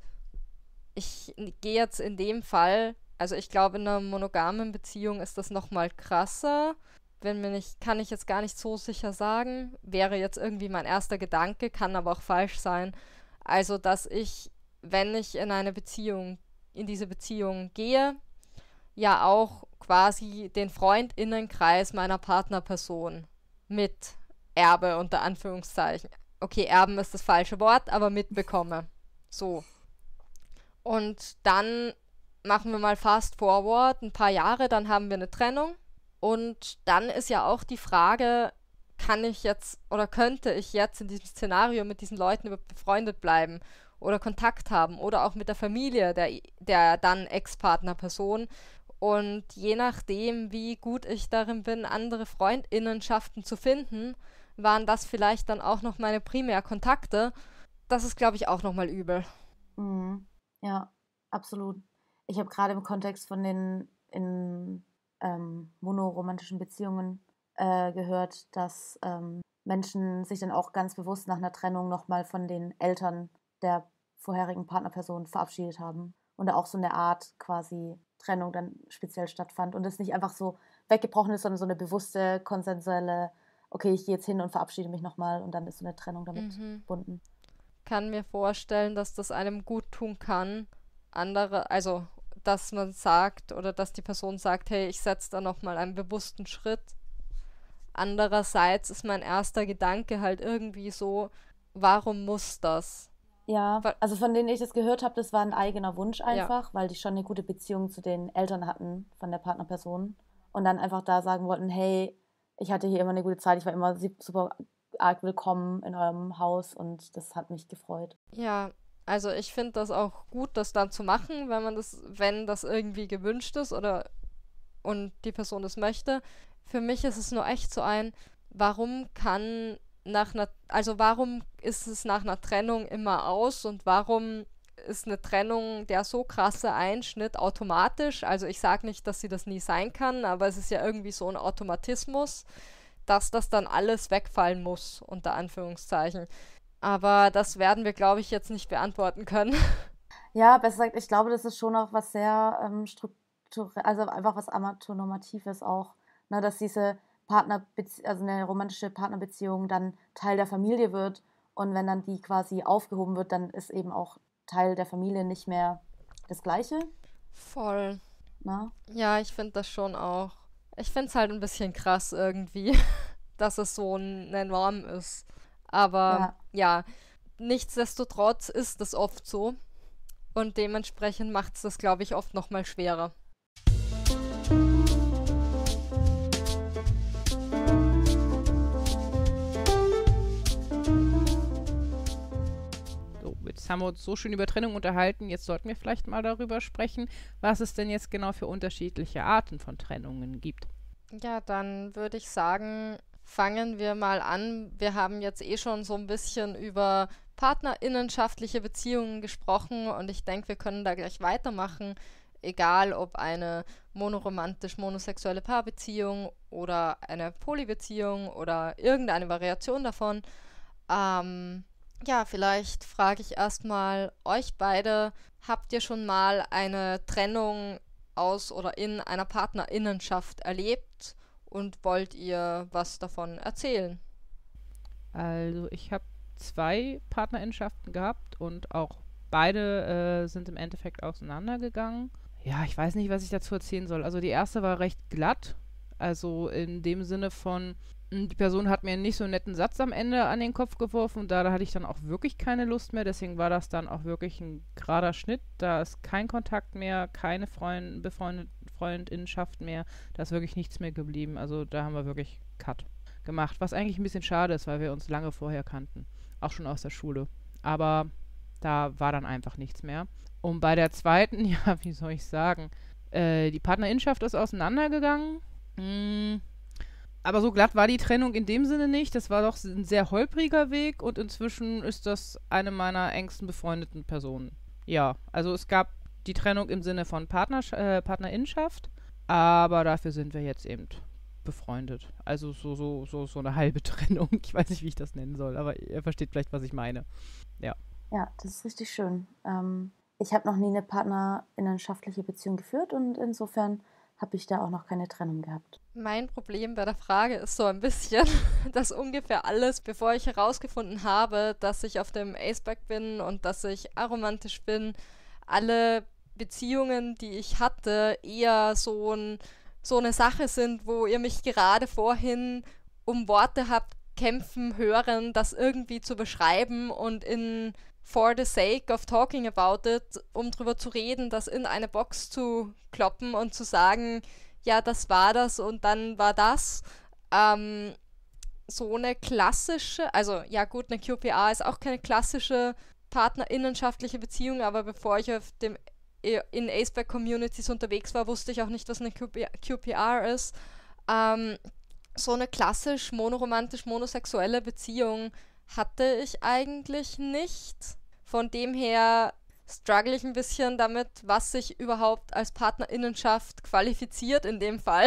ich gehe jetzt in dem Fall, also ich glaube, in einer monogamen Beziehung ist das nochmal krasser. Wenn mir nicht, kann ich jetzt gar nicht so sicher sagen. Wäre jetzt irgendwie mein erster Gedanke, kann aber auch falsch sein. Also, dass ich, wenn ich in eine Beziehung, in diese Beziehung gehe, ja auch quasi den Freundinnenkreis meiner Partnerperson mit erbe, unter Anführungszeichen. Okay, erben ist das falsche Wort, aber mitbekomme. So. Und dann machen wir mal fast forward, ein paar Jahre, dann haben wir eine Trennung. Und dann ist ja auch die Frage, kann ich jetzt oder könnte ich jetzt in diesem Szenario mit diesen Leuten überhaupt befreundet bleiben oder Kontakt haben oder auch mit der Familie der, der dann Ex-Partnerperson. Und je nachdem, wie gut ich darin bin, andere Freundinnenschaften zu finden, waren das vielleicht dann auch noch meine Primärkontakte. Das ist, glaube ich, auch nochmal übel. Mhm. Ja, absolut. Ich habe gerade im Kontext von den in ähm, monoromantischen Beziehungen äh, gehört, dass ähm, Menschen sich dann auch ganz bewusst nach einer Trennung nochmal von den Eltern der vorherigen Partnerperson verabschiedet haben und da auch so eine Art quasi Trennung dann speziell stattfand und es nicht einfach so weggebrochen ist, sondern so eine bewusste, konsensuelle, okay, ich gehe jetzt hin und verabschiede mich nochmal und dann ist so eine Trennung damit Mhm. verbunden. Kann mir vorstellen, dass das einem gut tun kann. Andere, also, dass man sagt oder dass die Person sagt, hey, ich setze da nochmal einen bewussten Schritt. Andererseits ist mein erster Gedanke halt irgendwie so, warum muss das? Ja, Weil- also von denen ich das gehört habe, das war ein eigener Wunsch einfach, weil die schon eine gute Beziehung zu den Eltern hatten von der Partnerperson und dann einfach da sagen wollten, hey, ich hatte hier immer eine gute Zeit, ich war immer si- super arg willkommen in eurem Haus und das hat mich gefreut. Ja, also ich finde das auch gut, das dann zu machen, wenn man das, wenn das irgendwie gewünscht ist oder und die Person das möchte. Für mich ist es nur echt so ein, warum kann nach einer, also warum ist es nach einer Trennung immer aus und warum ist eine Trennung der so krasse Einschnitt automatisch? Also ich sage nicht, dass sie das nie sein kann, aber es ist ja irgendwie so ein Automatismus, dass das dann alles wegfallen muss, unter Anführungszeichen. Aber das werden wir, glaube ich, jetzt nicht beantworten können. Ja, besser gesagt, ich glaube, das ist schon auch was sehr ähm, strukturell, also einfach was Amatonormatives auch, ne, dass diese Partner, also eine romantische Partnerbeziehung dann Teil der Familie wird und wenn dann die quasi aufgehoben wird, dann ist eben auch Teil der Familie nicht mehr das Gleiche. Voll. Na? Ja, ich finde das schon auch. Ich finde es halt ein bisschen krass irgendwie, dass es so eine Norm ist. Aber ja, ja nichtsdestotrotz ist es oft so. Und dementsprechend macht es das, glaube ich, oft nochmal schwerer. So, jetzt haben wir uns so schön über Trennung unterhalten. Jetzt sollten wir vielleicht mal darüber sprechen, was es denn jetzt genau für unterschiedliche Arten von Trennungen gibt. Ja, dann würde ich sagen, fangen wir mal an. Wir haben jetzt eh schon so ein bisschen über partnerinnenschaftliche Beziehungen gesprochen und ich denke, wir können da gleich weitermachen, egal ob eine monoromantisch-monosexuelle Paarbeziehung oder eine Polybeziehung oder irgendeine Variation davon. Ähm, ja, vielleicht frage ich erstmal euch beide, habt ihr schon mal eine Trennung aus oder in einer Partnerinnenschaft erlebt und wollt ihr was davon erzählen? Also ich habe zwei Partnerinnenschaften gehabt und auch beide äh, sind im Endeffekt auseinandergegangen. Ja, ich weiß nicht, was ich dazu erzählen soll. Also die erste war recht glatt, also in dem Sinne von, die Person hat mir nicht so einen netten Satz am Ende an den Kopf geworfen und da, da hatte ich dann auch wirklich keine Lust mehr, deswegen war das dann auch wirklich ein gerader Schnitt. Da ist kein Kontakt mehr, keine Freund, befreundet, Freundinnenschaft mehr, da ist wirklich nichts mehr geblieben. Also da haben wir wirklich Cut gemacht, was eigentlich ein bisschen schade ist, weil wir uns lange vorher kannten, auch schon aus der Schule. Aber da war dann einfach nichts mehr. Und bei der zweiten, ja, wie soll ich sagen, äh, die Partnerinnenschaft ist auseinandergegangen. Mm, aber so glatt war die Trennung in dem Sinne nicht. Das war doch ein sehr holpriger Weg und inzwischen ist das eine meiner engsten befreundeten Personen. Ja, also es gab die Trennung im Sinne von Partnersch- äh, Partnerinnenschaft, aber dafür sind wir jetzt eben befreundet. Also so, so, so, so eine halbe Trennung. Ich weiß nicht, wie ich das nennen soll, aber ihr versteht vielleicht, was ich meine. Ja. Ja, das ist richtig schön. Ähm, ich habe noch nie eine partnerinnenschaftliche Beziehung geführt und insofern habe ich da auch noch keine Trennung gehabt. Mein Problem bei der Frage ist so ein bisschen, dass ungefähr alles, bevor ich herausgefunden habe, dass ich auf dem Aceback bin und dass ich aromantisch bin, alle Beziehungen, die ich hatte, eher so, ein, so eine Sache sind, wo ihr mich gerade vorhin um Worte habt kämpfen hören, das irgendwie zu beschreiben und in for the sake of talking about it, um drüber zu reden, das in eine Box zu kloppen und zu sagen, ja, das war das und dann war das. Ähm, so eine klassische, also ja gut, eine Q P R ist auch keine klassische partnerinnenschaftliche Beziehung, aber bevor ich auf dem in Aceback-Communities unterwegs war, wusste ich auch nicht, was eine Q P R ist. Ähm, so eine klassisch monoromantisch-monosexuelle Beziehung hatte ich eigentlich nicht. Von dem her struggle ich ein bisschen damit, was sich überhaupt als Partnerinnenschaft qualifiziert in dem Fall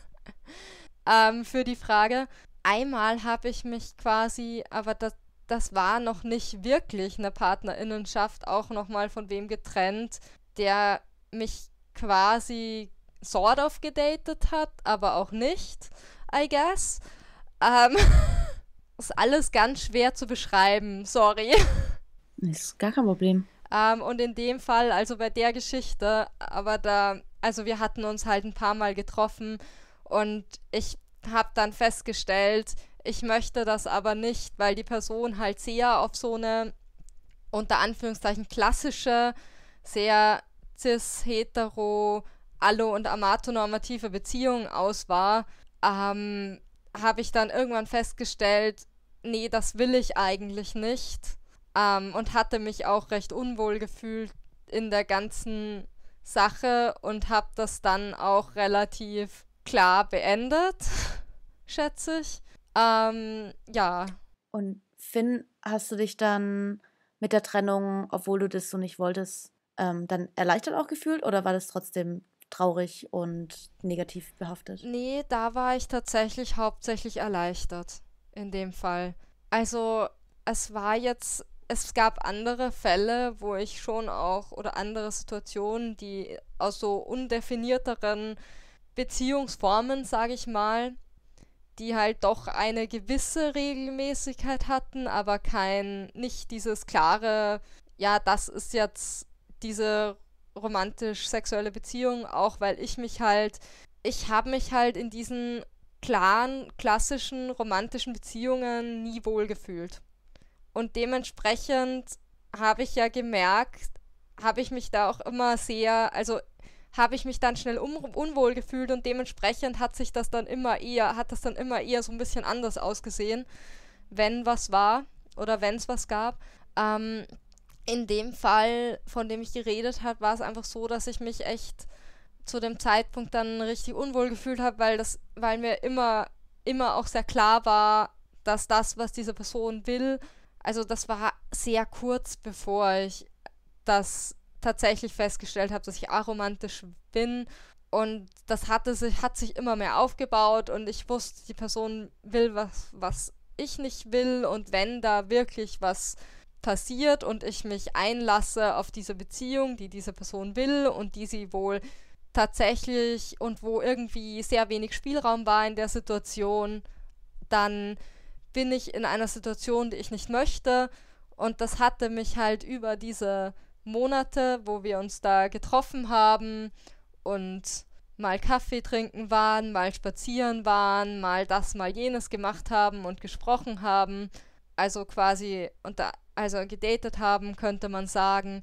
ähm, für die Frage. Einmal habe ich mich quasi, aber das, das war noch nicht wirklich eine Partnerinnenschaft, auch nochmal von wem getrennt, der mich quasi sort of gedatet hat, aber auch nicht, I guess. Ähm, ist alles ganz schwer zu beschreiben, sorry. Ist gar kein Problem. Ähm, und in dem Fall, also bei der Geschichte, aber da, also wir hatten uns halt ein paar Mal getroffen und ich habe dann festgestellt, ich möchte das aber nicht, weil die Person halt sehr auf so eine, unter Anführungszeichen, klassische, sehr cis-hetero, allo- und amatonormative Beziehung aus war, ähm, habe ich dann irgendwann festgestellt, nee, das will ich eigentlich nicht. Ähm, und hatte mich auch recht unwohl gefühlt in der ganzen Sache und habe das dann auch relativ klar beendet, schätze ich. Ähm, ja. Und Finn, hast du dich dann mit der Trennung, obwohl du das so nicht wolltest, ähm, dann erleichtert auch gefühlt oder war das trotzdem traurig und negativ behaftet? Nee, da war ich tatsächlich hauptsächlich erleichtert in dem Fall. Also es war jetzt, es gab andere Fälle, wo ich schon auch, oder andere Situationen, die aus so undefinierteren Beziehungsformen, sage ich mal, die halt doch eine gewisse Regelmäßigkeit hatten, aber kein, nicht dieses klare, ja, das ist jetzt diese romantisch-sexuelle Beziehung, auch weil ich mich halt, ich habe mich halt in diesen klaren, klassischen, romantischen Beziehungen nie wohlgefühlt. Und dementsprechend habe ich ja gemerkt, habe ich mich da auch immer sehr, also habe ich mich dann schnell un- unwohl gefühlt und dementsprechend hat sich das dann immer eher, hat das dann immer eher so ein bisschen anders ausgesehen, wenn was war oder wenn es was gab. Ähm, in dem Fall, von dem ich geredet habe, war es einfach so, dass ich mich echt zu dem Zeitpunkt dann richtig unwohl gefühlt habe, weil das, weil mir immer, immer auch sehr klar war, dass das, was diese Person will, also das war sehr kurz bevor ich das tatsächlich festgestellt habe, dass ich aromantisch bin, und das hatte sich, hat sich immer mehr aufgebaut und ich wusste, die Person will was, was ich nicht will, und wenn da wirklich was passiert und ich mich einlasse auf diese Beziehung, die diese Person will und die sie wohl tatsächlich und wo irgendwie sehr wenig Spielraum war in der Situation, dann bin ich in einer Situation, die ich nicht möchte, und das hatte mich halt über diese Monate, wo wir uns da getroffen haben und mal Kaffee trinken waren, mal spazieren waren, mal das, mal jenes gemacht haben und gesprochen haben, also quasi unter, also gedatet haben, könnte man sagen.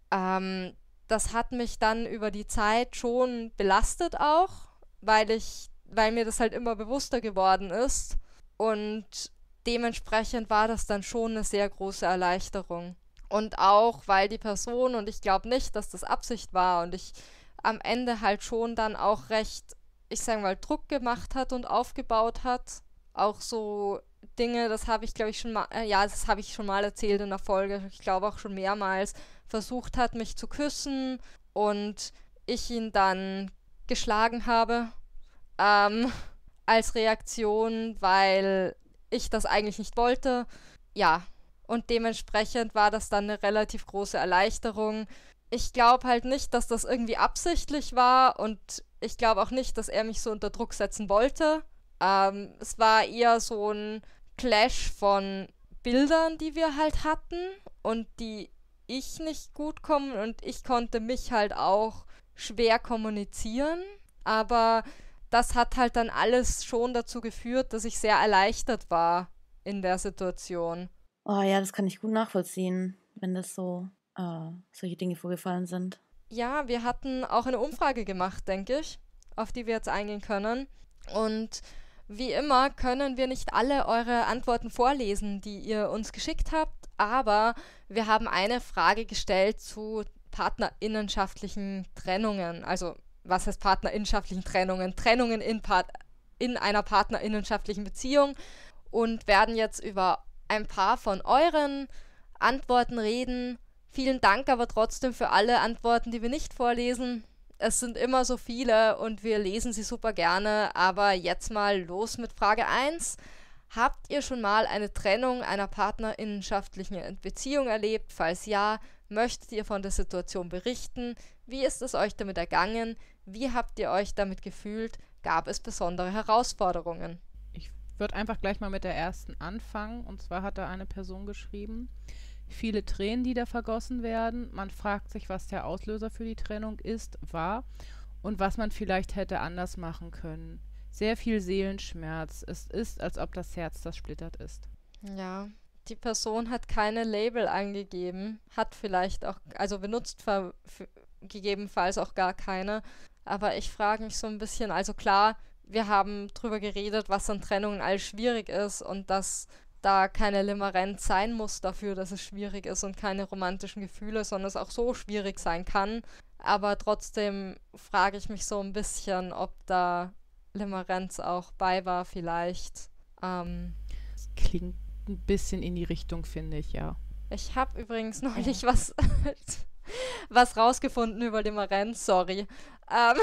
Ähm, das hat mich dann über die Zeit schon belastet auch, weil ich, weil mir das halt immer bewusster geworden ist, und dementsprechend war das dann schon eine sehr große Erleichterung. Und auch, weil die Person, und ich glaube nicht, dass das Absicht war, und ich am Ende halt schon dann auch recht, ich sage mal, Druck gemacht hat und aufgebaut hat. Auch so Dinge, das habe ich, glaube ich, schon mal, äh, ja, das habe ich schon mal erzählt in der Folge, ich glaube auch schon mehrmals, versucht hat, mich zu küssen und ich ihn dann geschlagen habe, ähm, als Reaktion, weil ich das eigentlich nicht wollte. Ja, und dementsprechend war das dann eine relativ große Erleichterung. Ich glaube halt nicht, dass das irgendwie absichtlich war, und ich glaube auch nicht, dass er mich so unter Druck setzen wollte. Ähm, es war eher so ein Clash von Bildern, die wir halt hatten und die ich nicht gut kommen, und ich konnte mich halt auch schwer kommunizieren, aber das hat halt dann alles schon dazu geführt, dass ich sehr erleichtert war in der Situation. Oh ja, das kann ich gut nachvollziehen, wenn das so äh, solche Dinge vorgefallen sind. Ja, wir hatten auch eine Umfrage gemacht, denke ich, auf die wir jetzt eingehen können. Und wie immer können wir nicht alle eure Antworten vorlesen, die ihr uns geschickt habt, aber wir haben eine Frage gestellt zu partnerinnenschaftlichen Trennungen. Also, was heißt partnerinnenschaftlichen Trennungen? Trennungen in, Part- in einer partnerinnenschaftlichen Beziehung, und werden jetzt über ein paar von euren Antworten reden. Vielen Dank aber trotzdem für alle Antworten, die wir nicht vorlesen. Es sind immer so viele und wir lesen sie super gerne, aber jetzt mal los mit Frage eins. Habt ihr schon mal eine Trennung einer partnerinnenschaftlichen Beziehung erlebt? Falls ja, möchtet ihr von der Situation berichten? Wie ist es euch damit ergangen? Wie habt ihr euch damit gefühlt? Gab es besondere Herausforderungen? Ich würde einfach gleich mal mit der ersten anfangen. Und zwar hat da eine Person geschrieben: Viele Tränen, die da vergossen werden. Man fragt sich, was der Auslöser für die Trennung ist, war und was man vielleicht hätte anders machen können. Sehr viel Seelenschmerz. Es ist, als ob das Herz zersplittert ist. Ja, die Person hat keine Label angegeben, hat vielleicht auch, also benutzt ver- f- gegebenenfalls auch gar keine. Aber ich frage mich so ein bisschen, also klar, wir haben drüber geredet, was an Trennungen alles schwierig ist und dass da keine Limerenz sein muss dafür, dass es schwierig ist und keine romantischen Gefühle, sondern es auch so schwierig sein kann. Aber trotzdem frage ich mich so ein bisschen, ob da Limerenz auch bei war vielleicht. Ähm, Das klingt ein bisschen in die Richtung, finde ich, ja. ich habe übrigens neulich was, was rausgefunden über Limerenz, sorry. Ähm,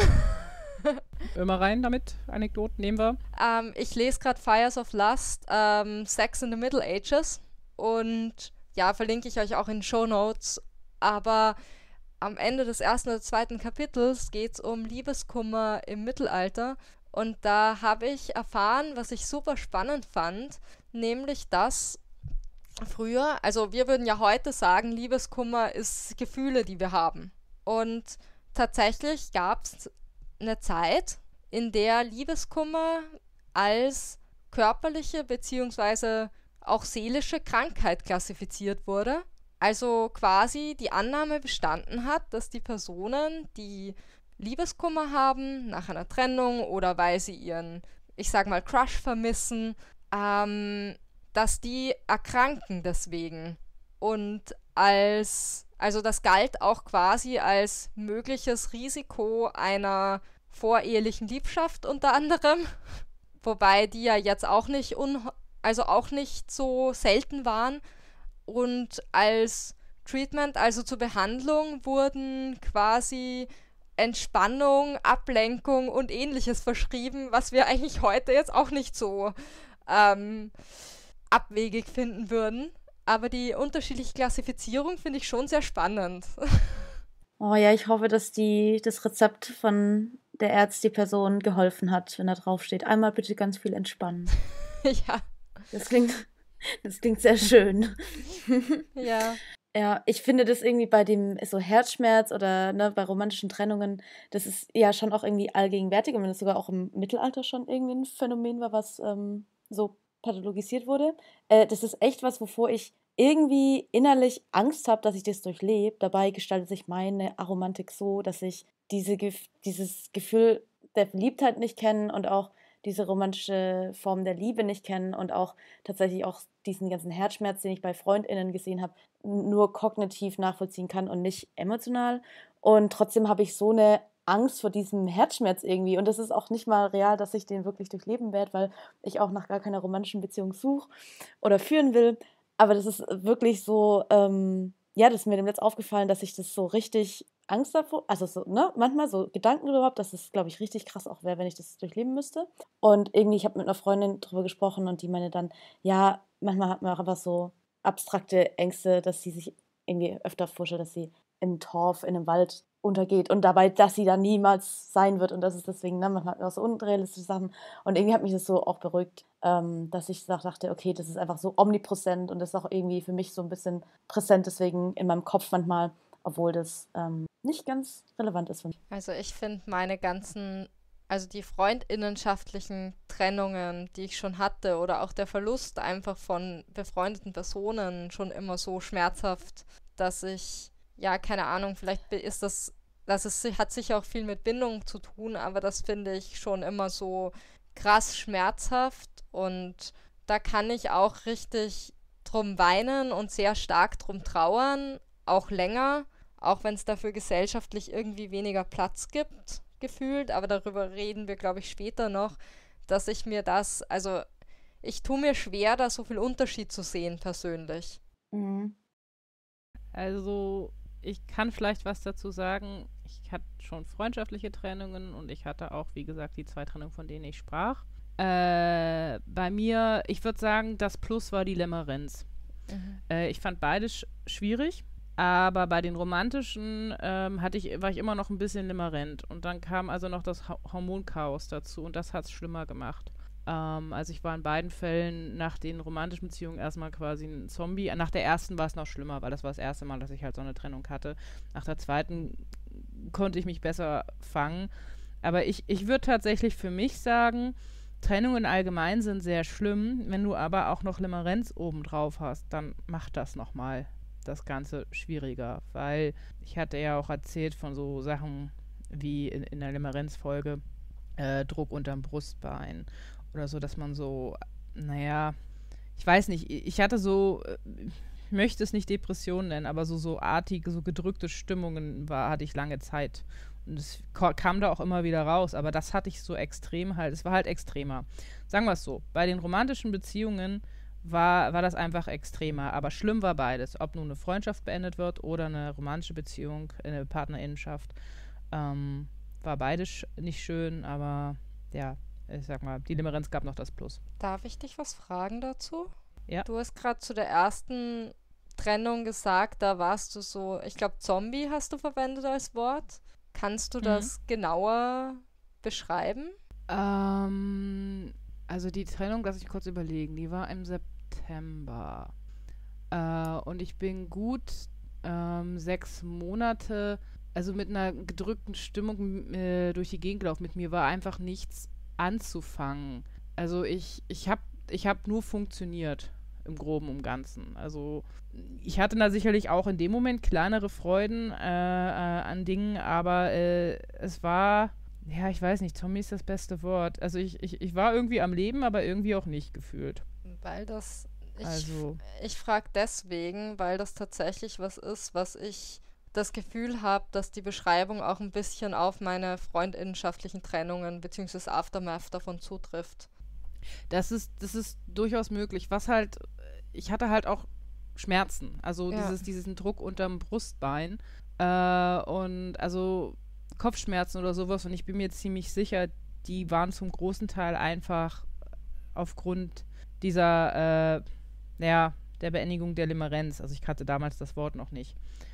Immer rein damit, Anekdoten nehmen wir. Ähm, ich lese gerade Fires of Lust, ähm, Sex in the Middle Ages, und ja, verlinke ich euch auch in den Shownotes, aber am Ende des ersten oder zweiten Kapitels geht es um Liebeskummer im Mittelalter, Und da habe ich erfahren, was ich super spannend fand, nämlich dass früher, also wir würden ja heute sagen, Liebeskummer ist Gefühle, die wir haben. Und tatsächlich gab es eine Zeit, in der Liebeskummer als körperliche bzw. auch seelische Krankheit klassifiziert wurde. Also quasi die Annahme bestanden hat, dass die Personen, die Liebeskummer haben nach einer Trennung oder weil sie ihren, ich sag mal, Crush vermissen, ähm, dass die erkranken deswegen. Und als, also das galt auch quasi als mögliches Risiko einer vorehelichen Liebschaft unter anderem, wobei die ja jetzt auch nicht un, also auch nicht so selten waren. Und als Treatment, also zur Behandlung, wurden quasi Entspannung, Ablenkung und ähnliches verschrieben, was wir eigentlich heute jetzt auch nicht so ähm, abwegig finden würden. Aber die unterschiedliche Klassifizierung finde ich schon sehr spannend. Oh ja, ich hoffe, dass die, das Rezept von der Ärzte die Person geholfen hat, wenn da drauf steht. Einmal bitte ganz viel entspannen. Ja. Das klingt, das klingt sehr schön. Ja. Ja, ich finde das irgendwie bei dem so Herzschmerz oder ne, bei romantischen Trennungen, das ist ja schon auch irgendwie allgegenwärtig und wenn das sogar auch im Mittelalter schon irgendwie ein Phänomen war, was ähm, so pathologisiert wurde. Äh, das ist echt was, wovor ich irgendwie innerlich Angst habe, dass ich das durchlebe. Dabei gestaltet sich meine Aromantik so, dass ich diese, Gef- dieses Gefühl der Verliebtheit nicht kenne und auch diese romantische Form der Liebe nicht kennen und auch tatsächlich auch diesen ganzen Herzschmerz, den ich bei FreundInnen gesehen habe, nur kognitiv nachvollziehen kann und nicht emotional. Und trotzdem habe ich so eine Angst vor diesem Herzschmerz irgendwie. Und das ist auch nicht mal real, dass ich den wirklich durchleben werde, weil ich auch nach gar keiner romantischen Beziehung suche oder führen will. Aber das ist wirklich so, ähm, ja, das ist mir dem jetzt aufgefallen, dass ich das so richtig Angst davor, also so, ne, manchmal so Gedanken darüber habe, dass es, glaube ich, richtig krass auch wäre, wenn ich das durchleben müsste. Und irgendwie, ich habe mit einer Freundin drüber gesprochen und die meine dann, ja, manchmal hat man auch einfach so abstrakte Ängste, dass sie sich irgendwie öfter vorstellt, dass sie im Torf, in einem Wald untergeht und dabei, dass sie da niemals sein wird und das ist deswegen, ne, manchmal hat man auch so unrealistische Sachen und irgendwie hat mich das so auch beruhigt, ähm, dass ich dachte, okay, das ist einfach so omnipräsent und das ist auch irgendwie für mich so ein bisschen präsent, deswegen in meinem Kopf manchmal, obwohl das ähm, nicht ganz relevant ist für mich. Also ich finde meine ganzen, also die freundinnenschaftlichen Trennungen, die ich schon hatte oder auch der Verlust einfach von befreundeten Personen schon immer so schmerzhaft, dass ich, ja, keine Ahnung, vielleicht ist das, das ist, hat sicher auch viel mit Bindung zu tun, aber das finde ich schon immer so krass schmerzhaft und da kann ich auch richtig drum weinen und sehr stark drum trauern, auch länger, auch wenn es dafür gesellschaftlich irgendwie weniger Platz gibt, gefühlt, aber darüber reden wir, glaube ich, später noch, dass ich mir das, also ich tue mir schwer, da so viel Unterschied zu sehen, persönlich. Mhm. Also, ich kann vielleicht was dazu sagen. Ich hatte schon freundschaftliche Trennungen und ich hatte auch, wie gesagt, die zwei Trennungen, von denen ich sprach. Äh, bei mir, ich würde sagen, das Plus war die Limerenz. Mhm. Äh, ich fand beides sch- schwierig. Aber bei den romantischen ähm, hatte ich, war ich immer noch ein bisschen limerent. Und dann kam also noch das Ho- Hormonchaos dazu und das hat es schlimmer gemacht. Ähm, also ich war in beiden Fällen nach den romantischen Beziehungen erstmal quasi ein Zombie. Nach der ersten war es noch schlimmer, weil das war das erste Mal, dass ich halt so eine Trennung hatte. Nach der zweiten konnte ich mich besser fangen. Aber ich, ich würde tatsächlich für mich sagen, Trennungen allgemein sind sehr schlimm. Wenn du aber auch noch Limerenz obendrauf hast, dann macht das nochmal das Ganze schwieriger, weil ich hatte ja auch erzählt von so Sachen wie in, in der Limerenz-Folge äh, Druck unterm Brustbein oder so, dass man so, naja, ich weiß nicht, ich hatte so, ich möchte es nicht Depression nennen, aber so, so artige, so gedrückte Stimmungen war, hatte ich lange Zeit und es ko- kam da auch immer wieder raus, aber das hatte ich so extrem halt, es war halt extremer. Sagen wir es so, bei den romantischen Beziehungen war, war das einfach extremer. Aber schlimm war beides. Ob nun eine Freundschaft beendet wird oder eine romantische Beziehung, eine Partnerinnenschaft, ähm, war beides sch- nicht schön, aber ja, ich sag mal, die Limerenz gab noch das Plus. Darf ich dich was fragen dazu? Ja. Du hast gerade zu der ersten Trennung gesagt, da warst du so, ich glaube, Zombie hast du verwendet als Wort. Kannst du Mhm. das genauer beschreiben? Ähm, also die Trennung, lass ich kurz überlegen, die war im September. Äh, und ich bin gut ähm, sechs Monate, also mit einer gedrückten Stimmung äh, durch die Gegend gelaufen. Mit mir war einfach nichts anzufangen. Also ich, ich habe ich hab nur funktioniert im Groben und Ganzen. Also ich hatte da sicherlich auch in dem Moment kleinere Freuden äh, äh, an Dingen, aber äh, es war, ja, ich weiß nicht, Zombie ist das beste Wort. Also ich, ich, ich war irgendwie am Leben, aber irgendwie auch nicht gefühlt. Weil das, ich, Also. ich frage deswegen, weil das tatsächlich was ist, was ich das Gefühl habe, dass die Beschreibung auch ein bisschen auf meine freundinnenschaftlichen Trennungen bzw. Aftermath davon zutrifft. Das ist, das ist durchaus möglich. Was halt, ich hatte halt auch Schmerzen. Also Ja. dieses, diesen Druck unterm Brustbein. Äh, und also Kopfschmerzen oder sowas. Und ich bin mir ziemlich sicher, die waren zum großen Teil einfach aufgrund dieser, äh, ja, der Beendigung der Limerenz. Also ich kannte damals das Wort noch nicht.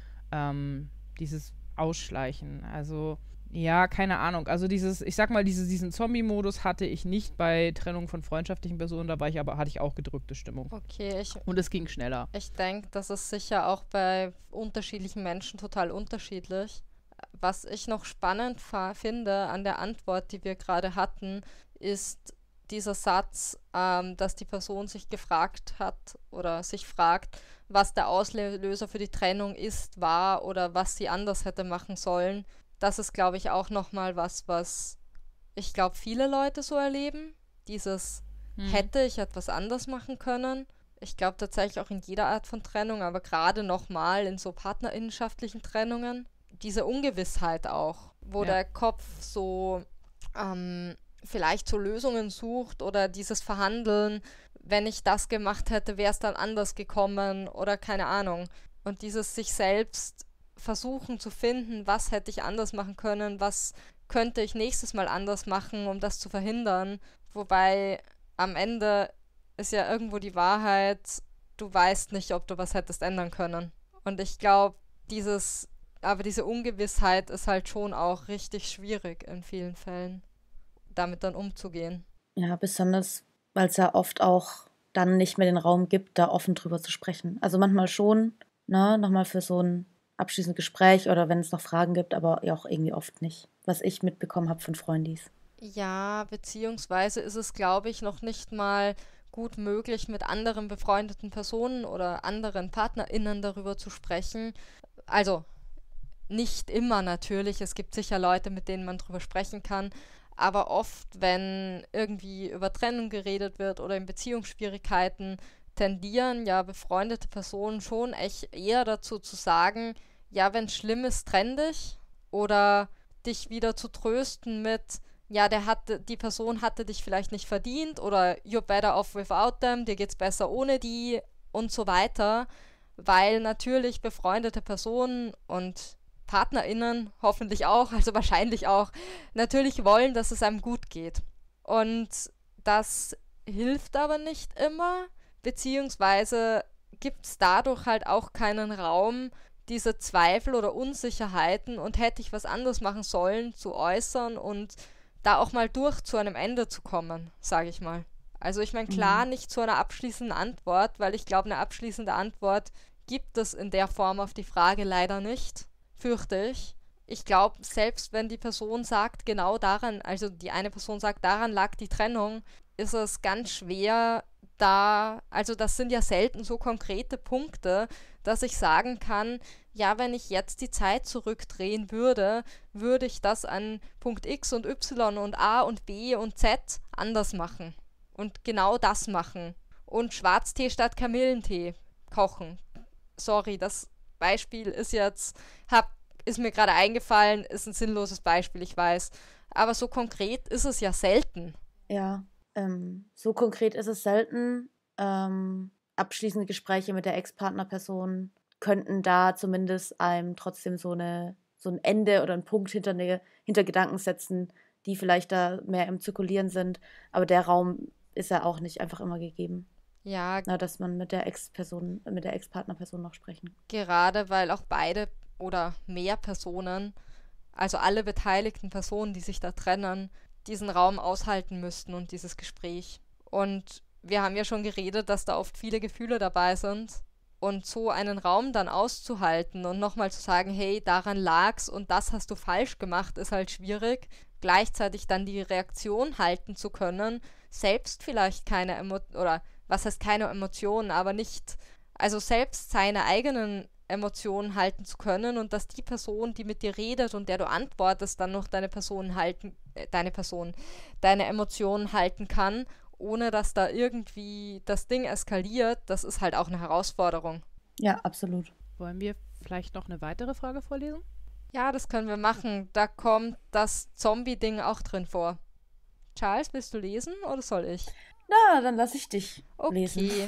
Ähm, dieses Ausschleichen. Also ja, keine Ahnung. Also dieses, ich sag mal, diese, diesen Zombie-Modus hatte ich nicht bei Trennung von freundschaftlichen Personen, da war ich aber, hatte ich auch gedrückte Stimmung. Okay, ich, Und es ging schneller. ich denke, das ist sicher auch bei unterschiedlichen Menschen total unterschiedlich. Was ich noch spannend fa- finde an der Antwort, die wir gerade hatten, ist dieser Satz, ähm, dass die Person sich gefragt hat oder sich fragt, was der Auslöser für die Trennung ist, war oder was sie anders hätte machen sollen. Das ist, glaube ich, auch nochmal was, was ich glaube, viele Leute so erleben. Dieses Hm. hätte ich etwas anders machen können. Ich glaube tatsächlich auch in jeder Art von Trennung, aber gerade nochmal in so partnerinnenschaftlichen Trennungen. Diese Ungewissheit auch, wo Ja. der Kopf so ähm, vielleicht so Lösungen sucht oder dieses Verhandeln, wenn ich das gemacht hätte, wäre es dann anders gekommen oder keine Ahnung. Und dieses sich selbst versuchen zu finden, was hätte ich anders machen können, was könnte ich nächstes Mal anders machen, um das zu verhindern. Wobei am Ende ist ja irgendwo die Wahrheit, du weißt nicht, ob du was hättest ändern können. Und ich glaube, dieses, aber diese Ungewissheit ist halt schon auch richtig schwierig in vielen Fällen, damit dann umzugehen. Ja, besonders, weil es ja oft auch dann nicht mehr den Raum gibt, da offen drüber zu sprechen. Also manchmal schon, ne, nochmal für so ein abschließendes Gespräch oder wenn es noch Fragen gibt, aber ja auch irgendwie oft nicht, was ich mitbekommen habe von Freundis. Ja, beziehungsweise ist es, glaube ich, noch nicht mal gut möglich, mit anderen befreundeten Personen oder anderen PartnerInnen darüber zu sprechen. Also nicht immer natürlich, es gibt sicher Leute, mit denen man drüber sprechen kann, aber oft, wenn irgendwie über Trennung geredet wird oder in Beziehungsschwierigkeiten, tendieren ja befreundete Personen schon echt eher dazu zu sagen, ja, wenn es schlimm ist, trenn dich oder dich wieder zu trösten mit, ja, der hatte, die Person hatte dich vielleicht nicht verdient oder you're better off without them, dir geht's besser ohne die und so weiter, weil natürlich befreundete Personen und PartnerInnen hoffentlich auch, also wahrscheinlich auch, natürlich wollen, dass es einem gut geht. Und das hilft aber nicht immer, beziehungsweise gibt es dadurch halt auch keinen Raum, diese Zweifel oder Unsicherheiten und hätte ich was anderes machen sollen, zu äußern und da auch mal durch zu einem Ende zu kommen, sage ich mal. Also ich meine, klar, Mhm. nicht zu einer abschließenden Antwort, weil ich glaube, eine abschließende Antwort gibt es in der Form auf die Frage leider nicht, fürchte ich. Ich glaube, selbst wenn die Person sagt, genau daran, also die eine Person sagt, daran lag die Trennung, ist es ganz schwer, da, also das sind ja selten so konkrete Punkte, dass ich sagen kann, ja, wenn ich jetzt die Zeit zurückdrehen würde, würde ich das an Punkt X und Y und A und B und Z anders machen. Und genau das machen. Und Schwarztee statt Kamillentee kochen. Sorry, das Beispiel ist jetzt, hab, ist mir gerade eingefallen, ist ein sinnloses Beispiel, ich weiß. Aber so konkret ist es ja selten. Ja, ähm, so konkret ist es selten. Ähm, abschließende Gespräche mit der Ex-Partnerperson könnten da zumindest einem trotzdem so eine so ein Ende oder einen Punkt hinter, ne, hinter Gedanken setzen, die vielleicht da mehr im Zirkulieren sind. Aber der Raum ist ja auch nicht einfach immer gegeben. Ja, Na, dass man mit der Ex-Person, mit der Ex-Partnerperson noch sprechen. gerade weil auch beide oder mehr Personen, also alle beteiligten Personen, die sich da trennen, diesen Raum aushalten müssten und dieses Gespräch. Und wir haben ja schon geredet, dass da oft viele Gefühle dabei sind. Und so einen Raum dann auszuhalten und nochmal zu sagen, hey, daran lag's und das hast du falsch gemacht, ist halt schwierig. Gleichzeitig dann die Reaktion halten zu können, selbst vielleicht keine Emotionen, oder was heißt keine Emotionen, aber nicht, also selbst seine eigenen Emotionen halten zu können und dass die Person, die mit dir redet und der du antwortest, dann noch deine Person halten, äh, deine Person, deine Emotionen halten kann, ohne dass da irgendwie das Ding eskaliert, das ist halt auch eine Herausforderung. Ja, absolut. Wollen wir vielleicht noch eine weitere Frage vorlesen? Ja, das können wir machen. Da kommt das Zombie-Ding auch drin vor. Charles, willst du lesen oder soll ich? Na, dann lass ich dich lesen. Okay.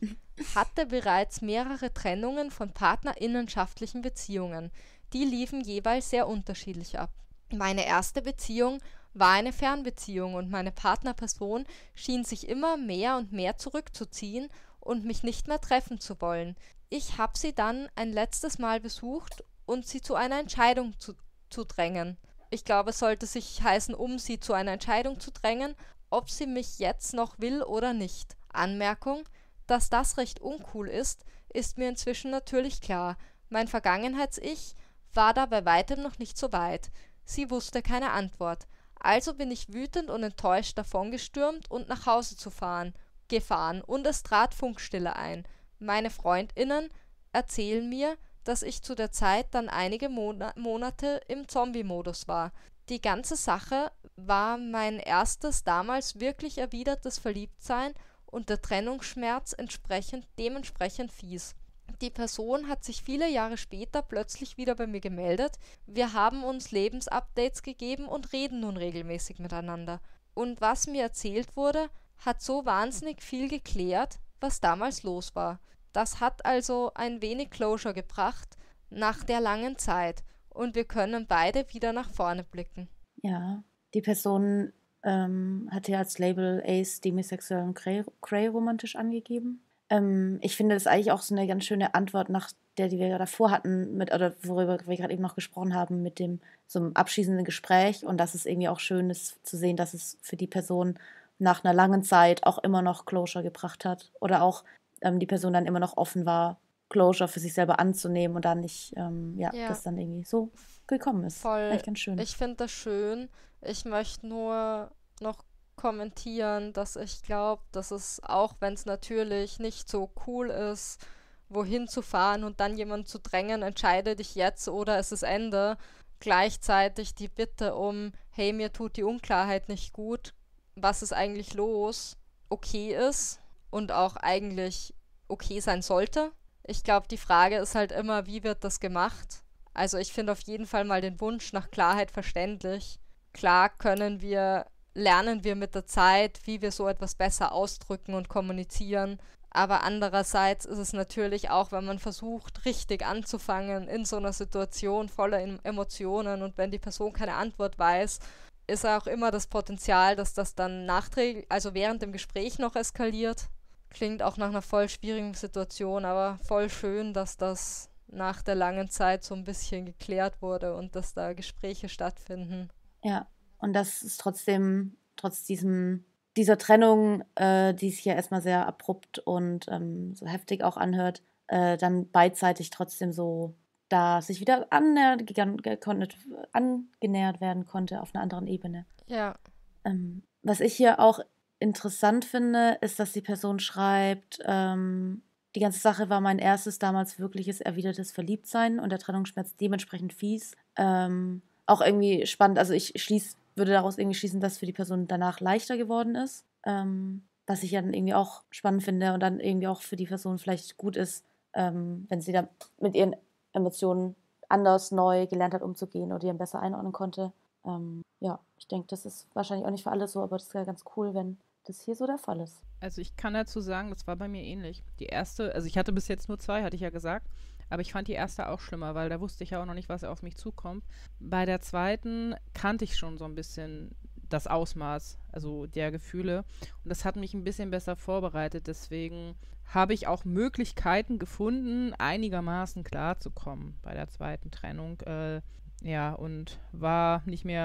Hatte bereits mehrere Trennungen von partnerinnenschaftlichen Beziehungen. Die liefen jeweils sehr unterschiedlich ab. Meine erste Beziehung war eine Fernbeziehung und meine Partnerperson schien sich immer mehr und mehr zurückzuziehen und mich nicht mehr treffen zu wollen. Ich habe sie dann ein letztes Mal besucht und sie zu einer Entscheidung zu, zu drängen. Ich glaube, es sollte sich heißen, um sie zu einer Entscheidung zu drängen, ob sie mich jetzt noch will oder nicht. Anmerkung: Dass das recht uncool ist, ist mir inzwischen natürlich klar. Mein Vergangenheits-Ich war da bei weitem noch nicht so weit. Sie wusste keine Antwort. Also bin ich wütend und enttäuscht davongestürmt und nach Hause zu fahren, gefahren und es trat Funkstille ein. Meine FreundInnen erzählen mir, dass ich zu der Zeit dann einige Mon- Monate im Zombie-Modus war. Die ganze Sache war mein erstes damals wirklich erwidertes Verliebtsein und der Trennungsschmerz entsprechend, dementsprechend fies. Die Person hat sich viele Jahre später plötzlich wieder bei mir gemeldet. Wir haben uns Lebensupdates gegeben und reden nun regelmäßig miteinander. Und was mir erzählt wurde, hat so wahnsinnig viel geklärt, was damals los war. Das hat also ein wenig Closure gebracht nach der langen Zeit und wir können beide wieder nach vorne blicken. Ja, die Person ähm, hat ja als Label Ace demisexuell und Cray, Cray romantisch angegeben. Ähm, ich finde das eigentlich auch so eine ganz schöne Antwort nach der, die wir ja davor hatten, mit, oder worüber wir gerade eben noch gesprochen haben, mit dem so einem abschließenden Gespräch und dass es irgendwie auch schön ist zu sehen, dass es für die Person nach einer langen Zeit auch immer noch Closure gebracht hat oder auch ähm, die Person dann immer noch offen war, Closure für sich selber anzunehmen und dann nicht, ähm, ja, Ja. das dann irgendwie so gekommen ist. Voll. Echt ganz schön. Ich finde das schön. Ich möchte nur noch kommentieren, dass ich glaube, dass es, auch wenn es natürlich nicht so cool ist, wohin zu fahren und dann jemanden zu drängen, entscheide dich jetzt oder es ist Ende, gleichzeitig die Bitte um, hey, mir tut die Unklarheit nicht gut, was ist eigentlich los, okay ist und auch eigentlich okay sein sollte. Ich glaube, die Frage ist halt immer, wie wird das gemacht? Also ich finde auf jeden Fall mal den Wunsch nach Klarheit verständlich. Klar können wir, lernen wir mit der Zeit, wie wir so etwas besser ausdrücken und kommunizieren. Aber andererseits ist es natürlich auch, wenn man versucht, richtig anzufangen in so einer Situation voller Emotionen und wenn die Person keine Antwort weiß, ist auch immer das Potenzial, dass das dann nachträglich, also während dem Gespräch noch eskaliert. Klingt auch nach einer voll schwierigen Situation, aber voll schön, dass das nach der langen Zeit so ein bisschen geklärt wurde und dass da Gespräche stattfinden. Ja, und das ist trotzdem, trotz diesem, dieser Trennung, äh, die sich ja erstmal sehr abrupt und ähm, so heftig auch anhört, äh, dann beidseitig trotzdem so da sich wieder annähert, gekonnt, angenähert werden konnte auf einer anderen Ebene. Ja. Ähm, was ich hier auch interessant finde, ist, dass die Person schreibt, ähm, die ganze Sache war mein erstes damals wirkliches erwidertes Verliebtsein und der Trennungsschmerz dementsprechend fies. Ähm, auch irgendwie spannend, also ich schließ, würde daraus irgendwie schließen, dass für die Person danach leichter geworden ist. Ähm, was ich ja dann irgendwie auch spannend finde und dann irgendwie auch für die Person vielleicht gut ist, ähm, wenn sie dann mit ihren Emotionen anders neu gelernt hat, umzugehen oder die dann besser einordnen konnte. Ähm, ja, ich denke, das ist wahrscheinlich auch nicht für alle so, aber das ist ja ganz cool, wenn das hier so der Fall ist. Also ich kann dazu sagen, das war bei mir ähnlich. Die erste, also ich hatte bis jetzt nur zwei, hatte ich ja gesagt, aber ich fand die erste auch schlimmer, weil da wusste ich ja auch noch nicht, was auf mich zukommt. Bei der zweiten kannte ich schon so ein bisschen das Ausmaß, also der Gefühle und das hat mich ein bisschen besser vorbereitet, deswegen habe ich auch Möglichkeiten gefunden, einigermaßen klarzukommen bei der zweiten Trennung, äh, ja, und war nicht mehr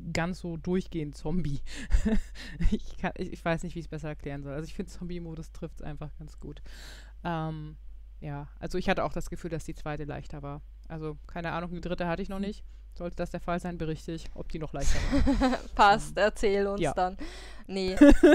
ganz so durchgehend Zombie. ich, kann, ich, ich weiß nicht, wie ich es besser erklären soll. Also ich finde, Zombie-Modus trifft es einfach ganz gut. Ähm, ja, also ich hatte auch das Gefühl, dass die zweite leichter war. Also keine Ahnung, die dritte hatte ich noch nicht. Sollte das der Fall sein, berichte ich, ob die noch leichter war. Passt, erzähl uns ja. dann. Nee,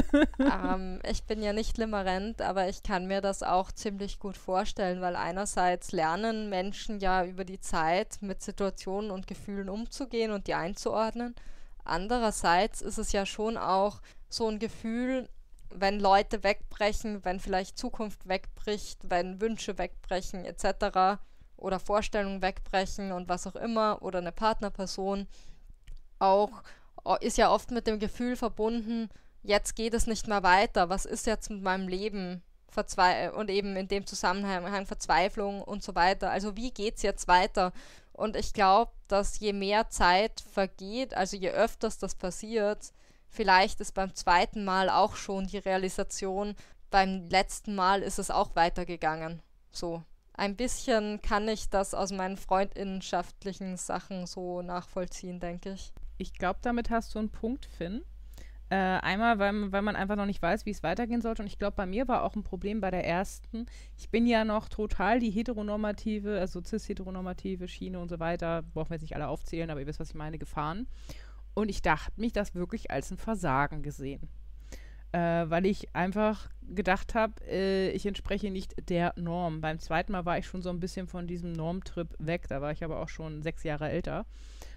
ähm, ich bin ja nicht limerent, aber ich kann mir das auch ziemlich gut vorstellen, weil einerseits lernen Menschen ja über die Zeit mit Situationen und Gefühlen umzugehen und die einzuordnen. Andererseits ist es ja schon auch so ein Gefühl, wenn Leute wegbrechen, wenn vielleicht Zukunft wegbricht, wenn Wünsche wegbrechen et cetera oder Vorstellungen wegbrechen und was auch immer oder eine Partnerperson auch ist ja oft mit dem Gefühl verbunden, jetzt geht es nicht mehr weiter, was ist jetzt mit meinem Leben? Verzwe- und eben in dem Zusammenhang Verzweiflung und so weiter. Also wie geht's jetzt weiter? Und ich glaube, dass je mehr Zeit vergeht, also je öfters das passiert, vielleicht ist beim zweiten Mal auch schon die Realisation, beim letzten Mal ist es auch weitergegangen. So. Ein bisschen kann ich das aus meinen freundinnenschaftlichen Sachen so nachvollziehen, denke ich. Ich glaube, damit hast du einen Punkt, Finn. Äh, einmal, weil, weil man einfach noch nicht weiß, wie es weitergehen sollte. Und ich glaube, bei mir war auch ein Problem bei der ersten. Ich bin ja noch total die heteronormative, also cis-heteronormative Schiene und so weiter, brauchen wir jetzt nicht alle aufzählen, aber ihr wisst, was ich meine, gefahren. Und ich dachte mich das wirklich als ein Versagen gesehen. Äh, weil ich einfach gedacht habe, äh, ich entspreche nicht der Norm. Beim zweiten Mal war ich schon so ein bisschen von diesem Normtrip weg. Da war ich aber auch schon sechs Jahre älter.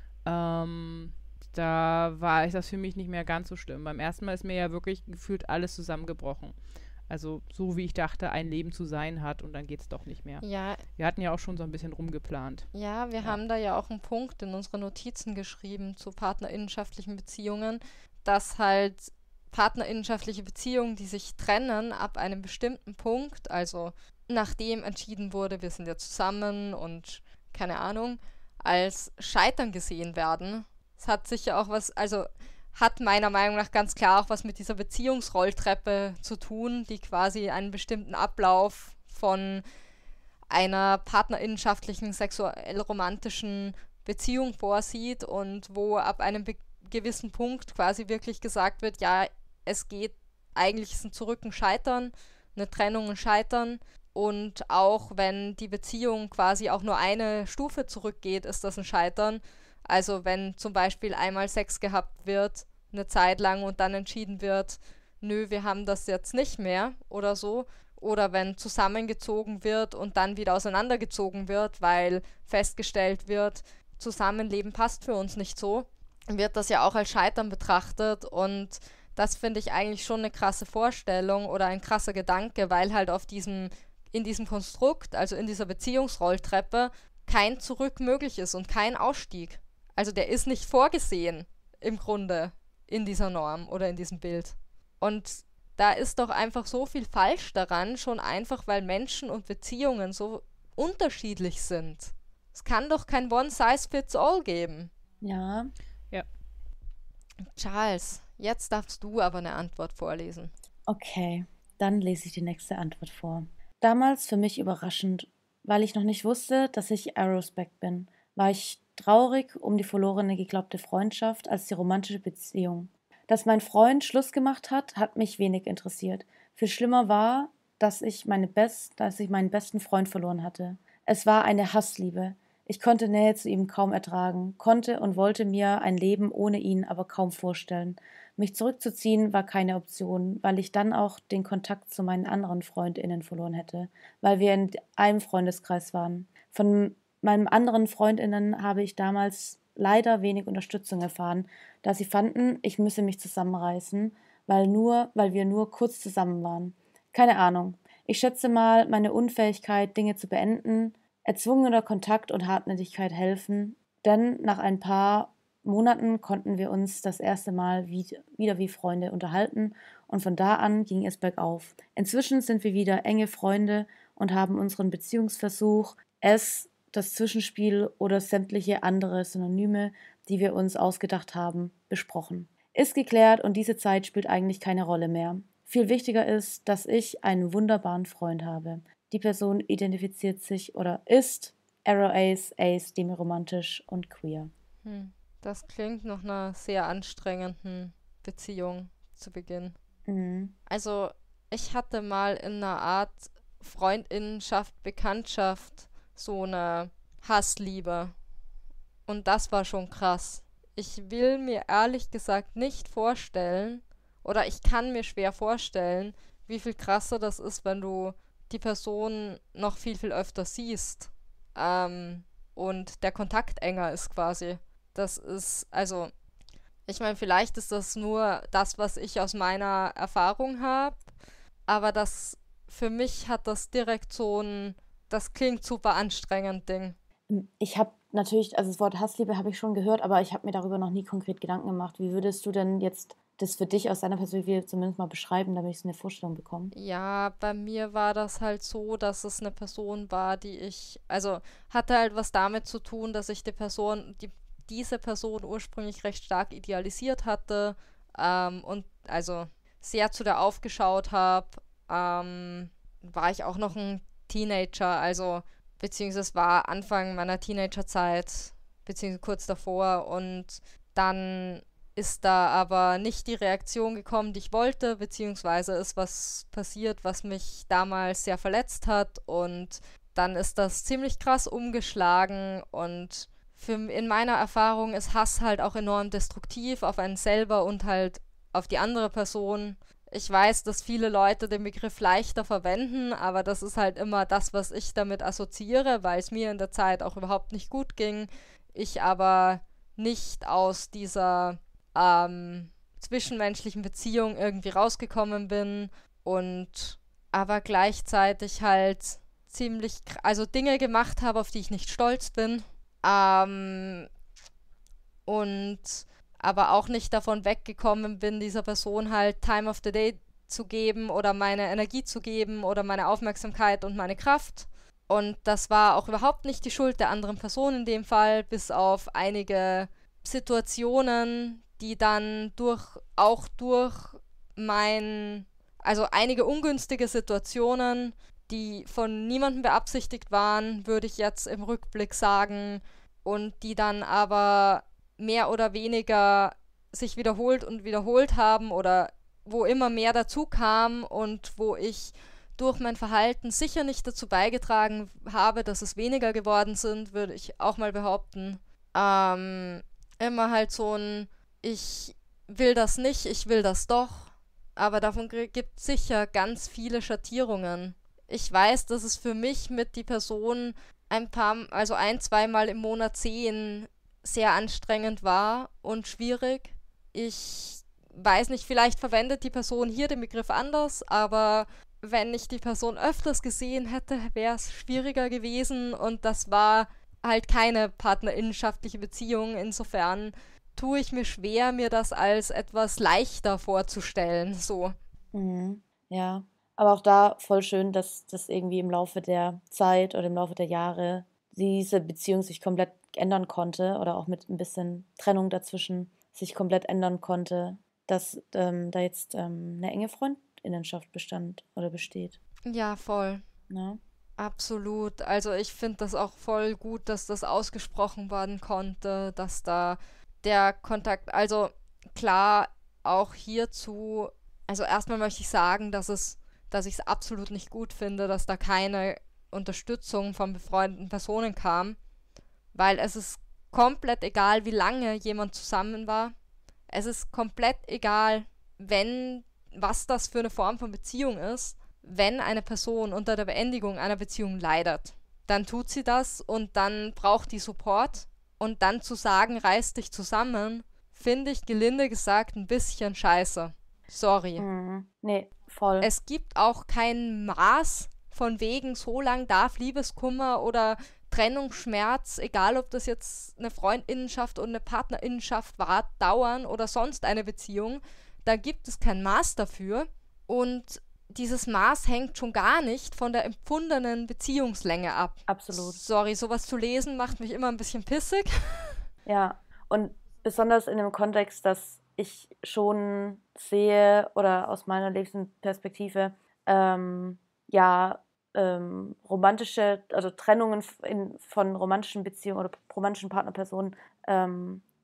Ähm, da war ich das für mich nicht mehr ganz so schlimm. Beim ersten Mal ist mir ja wirklich gefühlt alles zusammengebrochen. Also so wie ich dachte, ein Leben zu sein hat und dann geht es doch nicht mehr. Ja. Wir hatten ja auch schon so ein bisschen rumgeplant. Ja, wir ja. haben da ja auch einen Punkt in unsere Notizen geschrieben zu partnerinnenschaftlichen Beziehungen, dass halt partnerinnenschaftliche Beziehungen, die sich trennen ab einem bestimmten Punkt, also nachdem entschieden wurde, wir sind ja zusammen und keine Ahnung, als Scheitern gesehen werden. Es hat sicher auch was, also hat meiner Meinung nach ganz klar auch was mit dieser Beziehungsrolltreppe zu tun, die quasi einen bestimmten Ablauf von einer partnerinnenschaftlichen, sexuell-romantischen Beziehung vorsieht und wo ab einem be- gewissen Punkt quasi wirklich gesagt wird, ja, es geht, eigentlich ist ein Zurück ein Scheitern, eine Trennung ein Scheitern und auch wenn die Beziehung quasi auch nur eine Stufe zurückgeht, ist das ein Scheitern. Also wenn zum Beispiel einmal Sex gehabt wird, eine Zeit lang und dann entschieden wird, nö, wir haben das jetzt nicht mehr oder so. Oder wenn zusammengezogen wird und dann wieder auseinandergezogen wird, weil festgestellt wird, Zusammenleben passt für uns nicht so, wird das ja auch als Scheitern betrachtet und das finde ich eigentlich schon eine krasse Vorstellung oder ein krasser Gedanke, weil halt auf diesem, in diesem Konstrukt, also in dieser Beziehungsrolltreppe, kein Zurück möglich ist und kein Ausstieg. Also der ist nicht vorgesehen im Grunde in dieser Norm oder in diesem Bild. Und da ist doch einfach so viel falsch daran, schon einfach, weil Menschen und Beziehungen so unterschiedlich sind. Es kann doch kein One-Size-Fits-All geben. Ja. Ja. Charles, jetzt darfst du aber eine Antwort vorlesen. Okay, dann lese ich die nächste Antwort vor. Damals für mich überraschend, weil ich noch nicht wusste, dass ich Aerosback bin, war ich traurig um die verlorene geglaubte Freundschaft als die romantische Beziehung. Dass mein Freund Schluss gemacht hat, hat mich wenig interessiert. Viel schlimmer war, dass ich, meine Best, dass ich meinen besten Freund verloren hatte. Es war eine Hassliebe. Ich konnte Nähe zu ihm kaum ertragen, konnte und wollte mir ein Leben ohne ihn aber kaum vorstellen. Mich zurückzuziehen war keine Option, weil ich dann auch den Kontakt zu meinen anderen FreundInnen verloren hätte, weil wir in einem Freundeskreis waren. Von meinen anderen FreundInnen habe ich damals leider wenig Unterstützung erfahren, da sie fanden, ich müsse mich zusammenreißen, weil, nur, weil wir nur kurz zusammen waren. Keine Ahnung. Ich schätze mal, meine Unfähigkeit, Dinge zu beenden, erzwungener Kontakt und Hartnäckigkeit helfen, denn nach ein paar Monaten konnten wir uns das erste Mal wie, wieder wie Freunde unterhalten und von da an ging es bergauf. Inzwischen sind wir wieder enge Freunde und haben unseren Beziehungsversuch, es, das Zwischenspiel oder sämtliche andere Synonyme, die wir uns ausgedacht haben, besprochen. Ist geklärt und diese Zeit spielt eigentlich keine Rolle mehr. Viel wichtiger ist, dass ich einen wunderbaren Freund habe. Die Person identifiziert sich oder ist Arrow Ace, Ace, demiromantisch und queer. Hm. Das klingt nach einer sehr anstrengenden Beziehung zu Beginn. Mhm. Also, ich hatte mal in einer Art Freundinnenschaft, Bekanntschaft so eine Hassliebe. Und das war schon krass. Ich will mir ehrlich gesagt nicht vorstellen, oder ich kann mir schwer vorstellen, wie viel krasser das ist, wenn du die Person noch viel, viel öfter siehst. Ähm, und der Kontakt enger ist quasi. Das ist, also, ich meine, vielleicht ist das nur das, was ich aus meiner Erfahrung habe, aber das, für mich hat das direkt so ein, das klingt super anstrengend Ding. Ich habe natürlich, also das Wort Hassliebe habe ich schon gehört, aber ich habe mir darüber noch nie konkret Gedanken gemacht. Wie würdest du denn jetzt das für dich aus deiner Perspektive zumindest mal beschreiben, damit ich so eine Vorstellung bekomme? Ja, bei mir war das halt so, dass es eine Person war, die ich, also hatte halt was damit zu tun, dass ich die Person, die, diese Person ursprünglich recht stark idealisiert hatte, ähm, und also sehr zu der aufgeschaut habe. Ähm, war ich auch noch ein Teenager, also beziehungsweise war Anfang meiner Teenagerzeit, beziehungsweise kurz davor, und dann ist da aber nicht die Reaktion gekommen, die ich wollte, beziehungsweise ist was passiert, was mich damals sehr verletzt hat, und dann ist das ziemlich krass umgeschlagen, und für, in meiner Erfahrung ist Hass halt auch enorm destruktiv auf einen selber und halt auf die andere Person. Ich weiß, dass viele Leute den Begriff leichter verwenden, aber das ist halt immer das, was ich damit assoziiere, weil es mir in der Zeit auch überhaupt nicht gut ging. Ich aber nicht aus dieser ähm, zwischenmenschlichen Beziehung irgendwie rausgekommen bin und aber gleichzeitig halt ziemlich, kr- also Dinge gemacht habe, auf die ich nicht stolz bin. Ähm, und aber auch nicht davon weggekommen bin, dieser Person halt Time of the Day zu geben oder meine Energie zu geben oder meine Aufmerksamkeit und meine Kraft. Und das war auch überhaupt nicht die Schuld der anderen Person in dem Fall, bis auf einige Situationen, die dann durch, auch durch mein, also einige ungünstige Situationen, die von niemandem beabsichtigt waren, würde ich jetzt im Rückblick sagen, und die dann aber mehr oder weniger sich wiederholt und wiederholt haben oder wo immer mehr dazu kam und wo ich durch mein Verhalten sicher nicht dazu beigetragen habe, dass es weniger geworden sind, würde ich auch mal behaupten. Ähm, immer halt so ein, ich will das nicht, ich will das doch, aber davon gibt es sicher ganz viele Schattierungen. Ich weiß, dass es für mich mit die Person ein paar, also ein, zweimal im Monat sehen sehr anstrengend war und schwierig. Ich weiß nicht, vielleicht verwendet die Person hier den Begriff anders, aber wenn ich die Person öfters gesehen hätte, wäre es schwieriger gewesen, und das war halt keine partnerinnenschaftliche Beziehung. Insofern tue ich mir schwer, mir das als etwas leichter vorzustellen. So. Mhm. Ja, aber auch da voll schön, dass das irgendwie im Laufe der Zeit oder im Laufe der Jahre diese Beziehung sich komplett ändern konnte oder auch mit ein bisschen Trennung dazwischen sich komplett ändern konnte, dass ähm, da jetzt ähm, eine enge Freundinnenschaft bestand oder besteht. Ja, voll. Ne? Absolut. Also ich finde das auch voll gut, dass das ausgesprochen werden konnte, dass da der Kontakt, also klar, auch hierzu, also erstmal möchte ich sagen, dass es, dass ich es absolut nicht gut finde, dass da keine Unterstützung von befreundeten Personen kam, weil es ist komplett egal, wie lange jemand zusammen war. Es ist komplett egal, wenn, was das für eine Form von Beziehung ist. Wenn eine Person unter der Beendigung einer Beziehung leidet, dann tut sie das und dann braucht die Support. Und dann zu sagen, reiß dich zusammen, finde ich gelinde gesagt ein bisschen scheiße. Sorry. Mhm. Nee, voll. Es gibt auch kein Maß von wegen, so lang darf Liebeskummer oder Trennungsschmerz, egal ob das jetzt eine Freundinnenschaft oder eine Partnerinnenschaft war, dauern oder sonst eine Beziehung. Da gibt es kein Maß dafür. Und dieses Maß hängt schon gar nicht von der empfundenen Beziehungslänge ab. Absolut. Sorry, sowas zu lesen macht mich immer ein bisschen pissig. Ja, und besonders in dem Kontext, dass ich schon sehe oder aus meiner Lebensperspektive, ähm, ja, ähm, romantische, also Trennungen in, von romantischen Beziehungen oder romantischen Partnerpersonen ähm,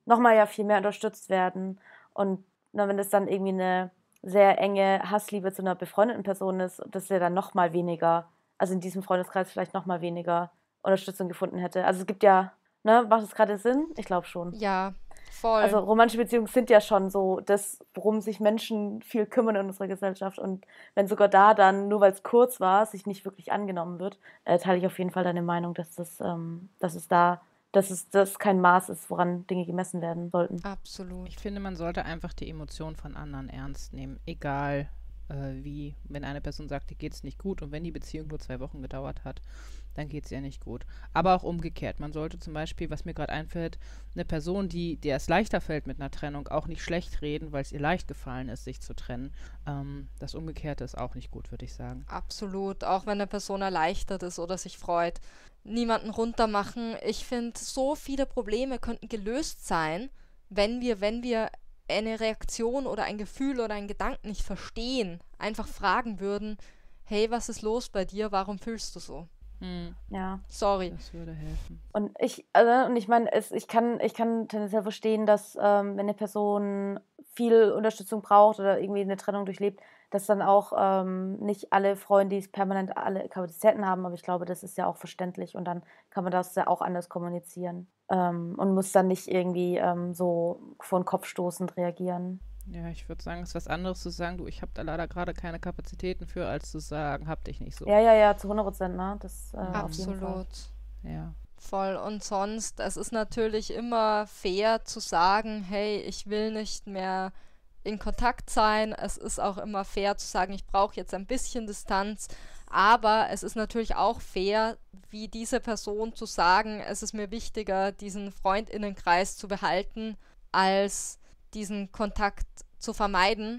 nochmal ja viel mehr unterstützt werden. Und na, wenn das dann irgendwie eine sehr enge Hassliebe zu einer befreundeten Person ist, dass er dann nochmal weniger, also in diesem Freundeskreis vielleicht nochmal weniger Unterstützung gefunden hätte. Also es gibt ja, ne, macht das gerade Sinn? Ich glaube schon. Ja, voll. Also romantische Beziehungen sind ja schon so das, worum sich Menschen viel kümmern in unserer Gesellschaft. Und wenn sogar da dann, nur weil es kurz war, sich nicht wirklich angenommen wird, äh, teile ich auf jeden Fall deine Meinung, dass das, ähm, dass es da, dass es das kein Maß ist, woran Dinge gemessen werden sollten. Absolut. Ich finde, man sollte einfach die Emotionen von anderen ernst nehmen, egal äh, wie. Wenn eine Person sagt, dir geht's nicht gut und wenn die Beziehung nur zwei Wochen gedauert hat, dann geht es ihr nicht gut. Aber auch umgekehrt. Man sollte zum Beispiel, was mir gerade einfällt, eine Person, die der es leichter fällt mit einer Trennung, auch nicht schlecht reden, weil es ihr leicht gefallen ist, sich zu trennen. Ähm, das Umgekehrte ist auch nicht gut, würde ich sagen. Absolut. Auch wenn eine Person erleichtert ist oder sich freut. Niemanden runtermachen. Ich finde, so viele Probleme könnten gelöst sein, wenn wir, wenn wir eine Reaktion oder ein Gefühl oder einen Gedanken nicht verstehen, einfach fragen würden, hey, was ist los bei dir? Warum fühlst du so? Hm, Ja. Sorry. das würde helfen. Und ich, also, und ich meine, es, ich kann, ich kann tendenziell verstehen, dass ähm, wenn eine Person viel Unterstützung braucht oder irgendwie eine Trennung durchlebt, dass dann auch ähm, nicht alle Freunde permanent alle Kapazitäten haben, aber ich glaube, das ist ja auch verständlich und dann kann man das ja auch anders kommunizieren ähm, und muss dann nicht irgendwie ähm, so vor den Kopf stoßend reagieren. Ja, ich würde sagen, es ist was anderes zu sagen, du, ich habe da leider gerade keine Kapazitäten für, als zu sagen, hab dich nicht so. Ja, ja, ja, zu hundert Prozent, ne? Das, äh, auf jeden Fall. Absolut. Ja. Voll. Und sonst, es ist natürlich immer fair zu sagen, hey, ich will nicht mehr in Kontakt sein. Es ist auch immer fair zu sagen, ich brauche jetzt ein bisschen Distanz. Aber es ist natürlich auch fair, wie diese Person zu sagen, es ist mir wichtiger, diesen Freundinnenkreis zu behalten, als diesen Kontakt zu vermeiden.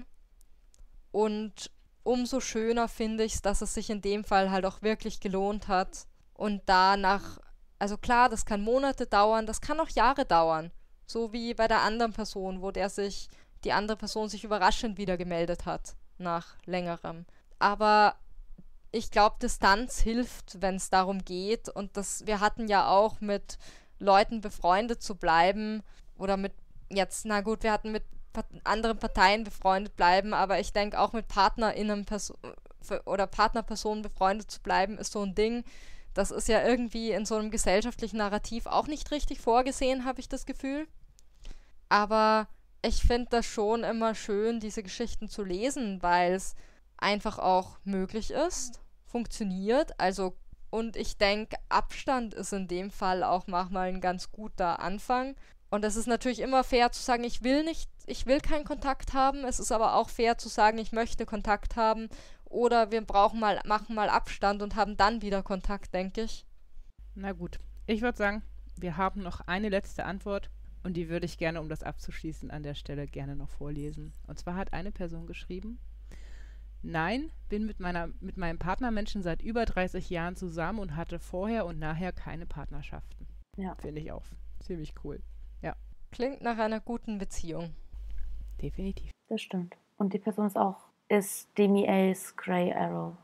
Und umso schöner finde ich es, dass es sich in dem Fall halt auch wirklich gelohnt hat. Und danach, also klar, das kann Monate dauern, das kann auch Jahre dauern. So wie bei der anderen Person, wo der sich, die andere Person sich überraschend wieder gemeldet hat, nach längerem. Aber ich glaube, Distanz hilft, wenn es darum geht. Und das, wir hatten ja auch mit Leuten befreundet zu bleiben oder mit jetzt, na gut, wir hatten mit anderen Parteien befreundet bleiben, aber ich denke auch mit PartnerInnen Perso- oder Partnerpersonen befreundet zu bleiben, ist so ein Ding, das ist ja irgendwie in so einem gesellschaftlichen Narrativ auch nicht richtig vorgesehen, habe ich das Gefühl. Aber ich finde das schon immer schön, diese Geschichten zu lesen, weil es einfach auch möglich ist, funktioniert, also und ich denke, Abstand ist in dem Fall auch manchmal ein ganz guter Anfang. Und es ist natürlich immer fair zu sagen, ich will nicht, ich will keinen Kontakt haben. Es ist aber auch fair zu sagen, ich möchte Kontakt haben. Oder wir brauchen mal, machen mal Abstand und haben dann wieder Kontakt, denke ich. Na gut, ich würde sagen, wir haben noch eine letzte Antwort und die würde ich gerne, um das abzuschließen, an der Stelle gerne noch vorlesen. Und zwar hat eine Person geschrieben: Nein, bin mit meiner, mit meinem Partnermenschen seit über dreißig Jahren zusammen und hatte vorher und nachher keine Partnerschaften. Ja. Finde ich auch ziemlich cool. Klingt nach einer guten Beziehung. Definitiv. Das stimmt. Und die Person ist auch, ist Demi Ace Grey Arrow.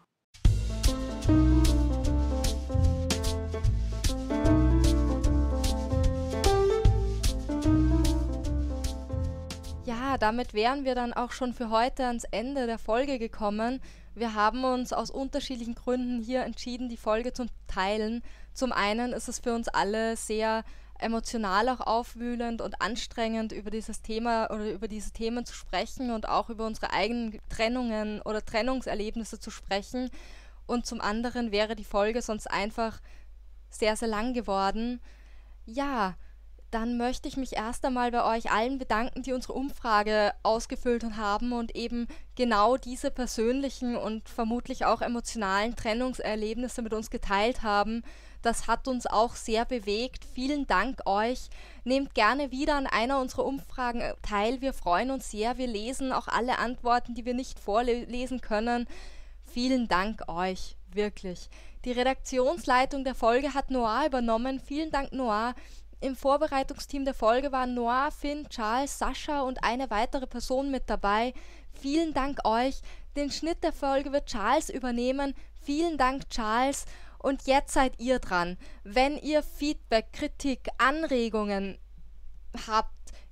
Ja, damit wären wir dann auch schon für heute ans Ende der Folge gekommen. Wir haben uns aus unterschiedlichen Gründen hier entschieden, die Folge zu teilen. Zum einen ist es für uns alle sehr emotional auch aufwühlend und anstrengend, über dieses Thema oder über diese Themen zu sprechen und auch über unsere eigenen Trennungen oder Trennungserlebnisse zu sprechen. Und zum anderen wäre die Folge sonst einfach sehr, sehr lang geworden. Ja, dann möchte ich mich erst einmal bei euch allen bedanken, die unsere Umfrage ausgefüllt haben und eben genau diese persönlichen und vermutlich auch emotionalen Trennungserlebnisse mit uns geteilt haben. Das hat uns auch sehr bewegt. Vielen Dank euch. Nehmt gerne wieder an einer unserer Umfragen teil. Wir freuen uns sehr. Wir lesen auch alle Antworten, die wir nicht vorlesen können. Vielen Dank euch, wirklich. Die Redaktionsleitung der Folge hat Noah übernommen. Vielen Dank, Noah. Im Vorbereitungsteam der Folge waren Noah, Finn, Charles, Sascha und eine weitere Person mit dabei. Vielen Dank euch. Den Schnitt der Folge wird Charles übernehmen. Vielen Dank, Charles. Und jetzt seid ihr dran. Wenn ihr Feedback, Kritik, Anregungen habt,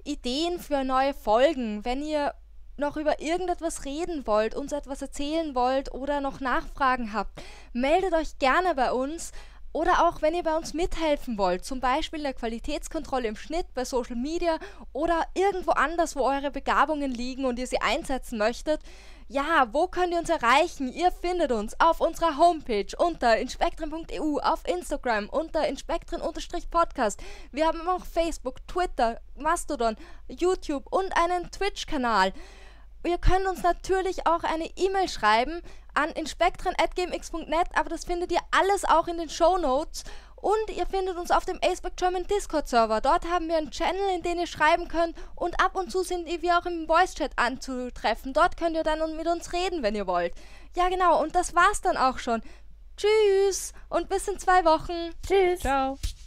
Ideen für neue Folgen, wenn ihr noch über irgendetwas reden wollt, uns etwas erzählen wollt oder noch Nachfragen habt, meldet euch gerne bei uns. Oder auch, wenn ihr bei uns mithelfen wollt, zum Beispiel in der Qualitätskontrolle im Schnitt, bei Social Media oder irgendwo anders, wo eure Begabungen liegen und ihr sie einsetzen möchtet. Ja, wo könnt ihr uns erreichen? Ihr findet uns auf unserer Homepage unter inspektren punkt e u, auf Instagram unter inspektren-podcast. Wir haben auch Facebook, Twitter, Mastodon, YouTube und einen Twitch-Kanal. Ihr könnt uns natürlich auch eine E-Mail schreiben an inspektren at g m x punkt net, aber das findet ihr alles auch in den Shownotes. Und ihr findet uns auf dem Aceback German Discord-Server. Dort haben wir einen Channel, in den ihr schreiben könnt. Und ab und zu sind wir auch im Voice-Chat anzutreffen. Dort könnt ihr dann mit uns reden, wenn ihr wollt. Ja, genau. Und das war's dann auch schon. Tschüss und bis in zwei Wochen. Tschüss. Ciao.